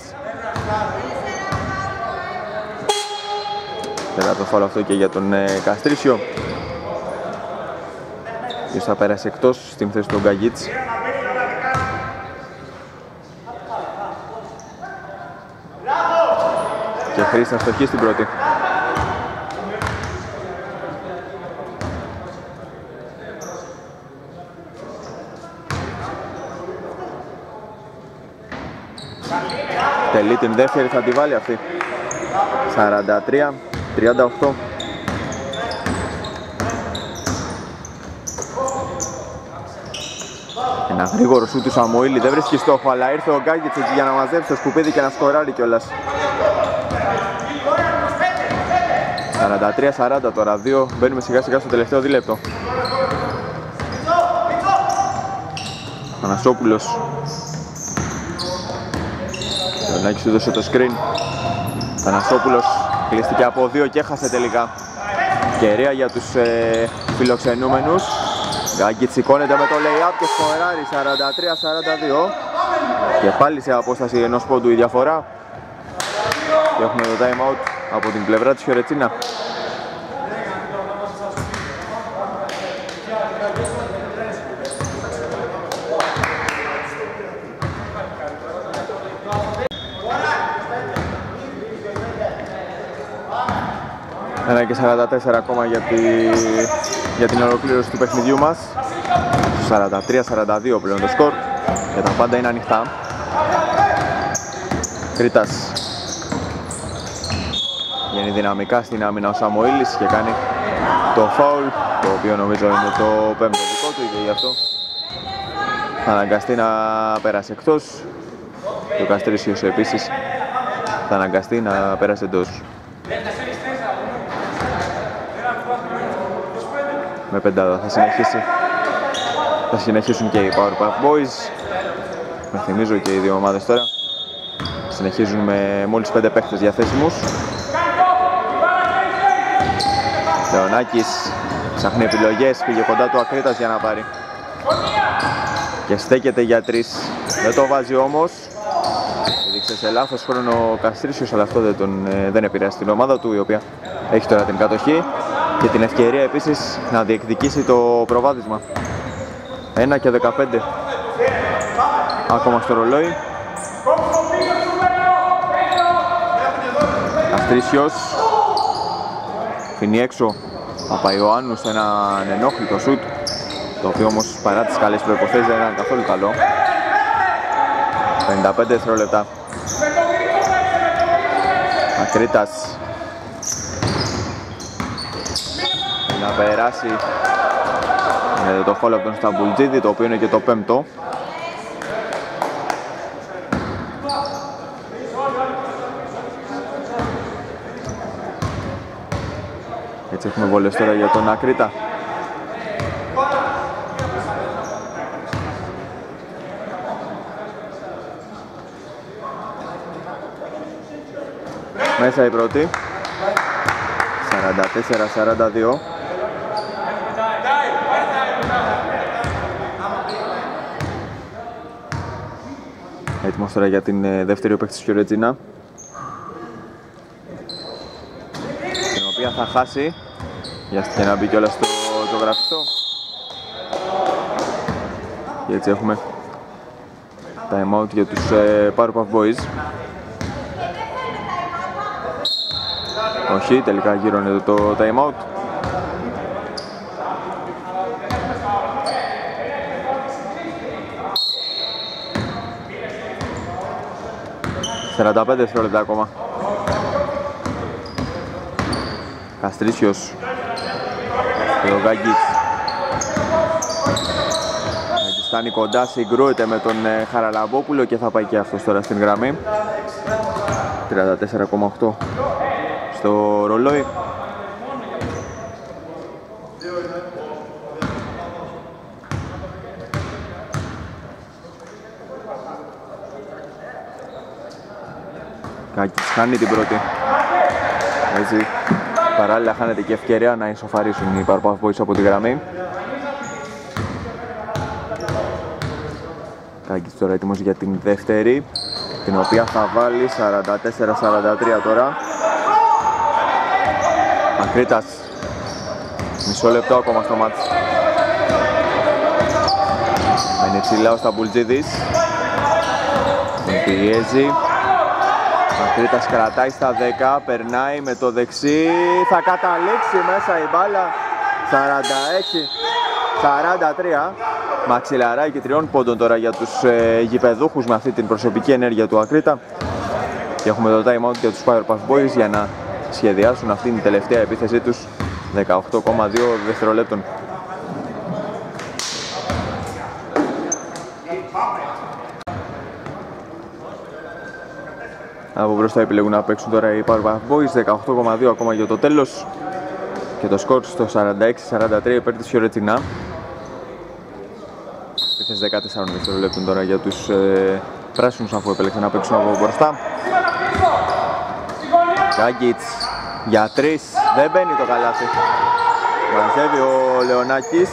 Τελά το φάουλ αυτό και για τον ε, Καστρίσιο. Ποιος θα πέρασε εκτός στην θέση του Γκαγκίτς. Και Χρήστας στοχή στην πρώτη. Τελεί την δεύτερη, θα τη βάλει αυτή. σαράντα τρία τριάντα οκτώ. Ένα γρήγορο σου του Σαμοήλη, δεν βρίσκει στόχο, αλλά ήρθε ο Γκάγκιτς εκεί για να μαζέψει το σκουπίδι και να σκοράρει κιόλας. σαράντα τρία σαράντα τώρα, δύο, μπαίνουμε σιγά σιγά στο τελευταίο δίλεπτο. Ανασόπουλος. Ο Νάκης του δώσε το screen. Θανασόπουλος κλείστηκε από δύο και έχασε τελικά. Ευκαιρία για τους ε, φιλοξενούμενους. Γκάγκιτς σηκώνεται με το lay-up και σκοράρει. Σαράντα τρία σαράντα δύο. Και πάλι σε απόσταση ενός πόντου η διαφορά. Και έχουμε το time out από την πλευρά της Φιωρετσίνα. ένα και σαράντα τέσσερα ακόμα για, τη... για την ολοκλήρωση του παιχνιδιού μας. σαράντα τρία σαράντα δύο πλέον το σκορ και τα πάντα είναι ανοιχτά. Κρήτας βγαίνει δυναμικά στην άμυνα ο Σαμοήλης και κάνει το φάουλ, το οποίο νομίζω είναι το πέμπτο δικό του και γι' αυτό θα αναγκαστεί να πέρασε εκτός. Το Καστρίσιος επίσης θα αναγκαστεί να πέρασε εντός. Με πεντάδα θα συνεχίσει. Θα συνεχίσουν και οι Powerpuff Boys. Με θυμίζω και οι δύο ομάδες τώρα συνεχίζουν με μόλις πέντε παίκτες διαθέσιμους. Λεωνάκης ψάχνει επιλογές, πήγε κοντά του Ακρίτας για να πάρει και στέκεται για τρεις. Δεν το βάζει όμως. Έδειξε σε λάθος χρόνο ο Καστρίσιος, αλλά αυτό δεν, τον, δεν επηρεάζει την ομάδα του, η οποία έχει τώρα την κατοχή και την ευκαιρία επίσης να διεκδικήσει το προβάδισμα. ένα και δεκαπέντε ακόμα στο ρολόι. Καστρίσιος φυνεί έξω Παπαϊωάννου σε έναν ενόχλητο σουτ, το οποίο όμως παρά τις καλές προϋποθέσεις δεν ήταν καθόλου καλό. πενήντα πέντε δευτερόλεπτα. Ακρίτας να περάσει με το φάουλ από τον Σταμπουλτζίδη, το οποίο είναι και το πέμπτο. Έτσι έχουμε βολές τώρα για τον Ακρίτα. Μέσα η πρώτη. σαράντα τέσσερα σαράντα δύο. Έτοιμος τώρα για την δεύτερη ο παίκτης Φιωρετζίνα, την οποία θα χάσει. Βιάστηκε να μπει κιόλας στο ζωγραφιστό. Και έτσι έχουμε time out για τους ε, Powerpuff Boys. Όχι, τελικά γύρωνε το time out. σαράντα πέντε δευτερόλεπτα ακόμα. Καστρίσιος. Ο Γκάγκης φτάνει κοντά, συγκρούεται με τον Χαραλαμπόπουλο και θα πάει και αυτός τώρα στην γραμμή. τριάντα τέσσερα κόμμα οκτώ στο ρολόι. Γκάγκης χάνει την πρώτη. Έτσι. Παράλληλα χάνεται και ευκαιρία να ισοφαρίσουν οι Powerpuff Boys από τη γραμμή. Γκάγκης τώρα έτοιμος για την δεύτερη, την οποία θα βάλει σαράντα τέσσερα σαράντα τρία τώρα. Ακρίτας, μισό λεπτό ακόμα στο μάτς. Μένει ψηλά ο Σταμπουλτζίδης, τον πιέζει. Ακρίτας κρατάει στα δέκα, περνάει με το δεξί, θα καταλήξει μέσα η μπάλα. Σαράντα έξι σαράντα τρία. Μαξιλαράκι τριών πόντων τώρα για τους ε, γηπεδούχους με αυτή την προσωπική ενέργεια του Ακρίτα. Και έχουμε το time out για τους Powerpuff Boys για να σχεδιάσουν αυτή την τελευταία επίθεσή τους δεκαοκτώ κόμμα δύο δευτερολέπτων. Από μπροστά επιλέγουν να παίξουν τώρα οι Powerpuff Boys, δεκαοκτώ κόμμα δύο ακόμα για το τέλος. Και το σκορ στο σαράντα έξι σαράντα τρία υπέρ της Φιωρετζίνα. Επίθεση δεκατέσσερα δευτερολέπτων τώρα για τους ε, πράσινους, αφού επέλεξαν να παίξουν από μπροστά. Γκάγκιτς για τρεις, δεν μπαίνει το καλάθι. Μαζεύει ο Λεωνάκης.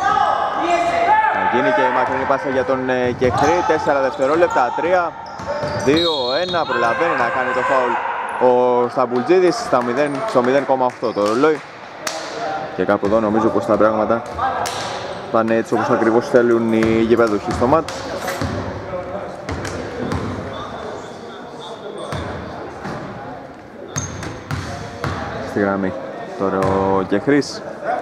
Θα γίνει και η μακρινή πάσα για τον ε, Κεχρή, τέσσερα δευτερόλεπτα, τρία δύο ένα, προλαβαίνει να κάνει το φάουλ ο Σταμπουλτζίδης στα μηδέν, στο μηδέν κόμμα οκτώ το ρολόι. Και κάπου εδώ νομίζω πως τα πράγματα πάνε έτσι όπως ακριβώς θέλουν οι γηπέδοχοι στο μάτ. Στη γραμμή τώρα ο Κεχρής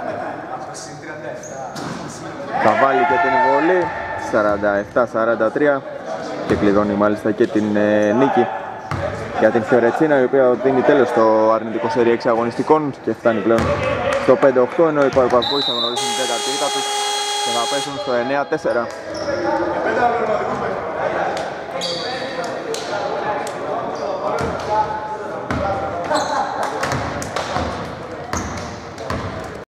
θα βάλει και την βολή, σαράντα επτά σαράντα τρία, και κλειδώνει μάλιστα και την ε, νίκη για την Φιωρετσίνα, η οποία δίνει τέλος στο αρνητικό σερί έξι αγωνιστικών και φτάνει πλέον στο πέντε οκτώ, ενώ οι Power Puff Boys θα γνωρίσουν την τέταρτη ήττα τους και θα πέσουν στο εννέα τέσσερα.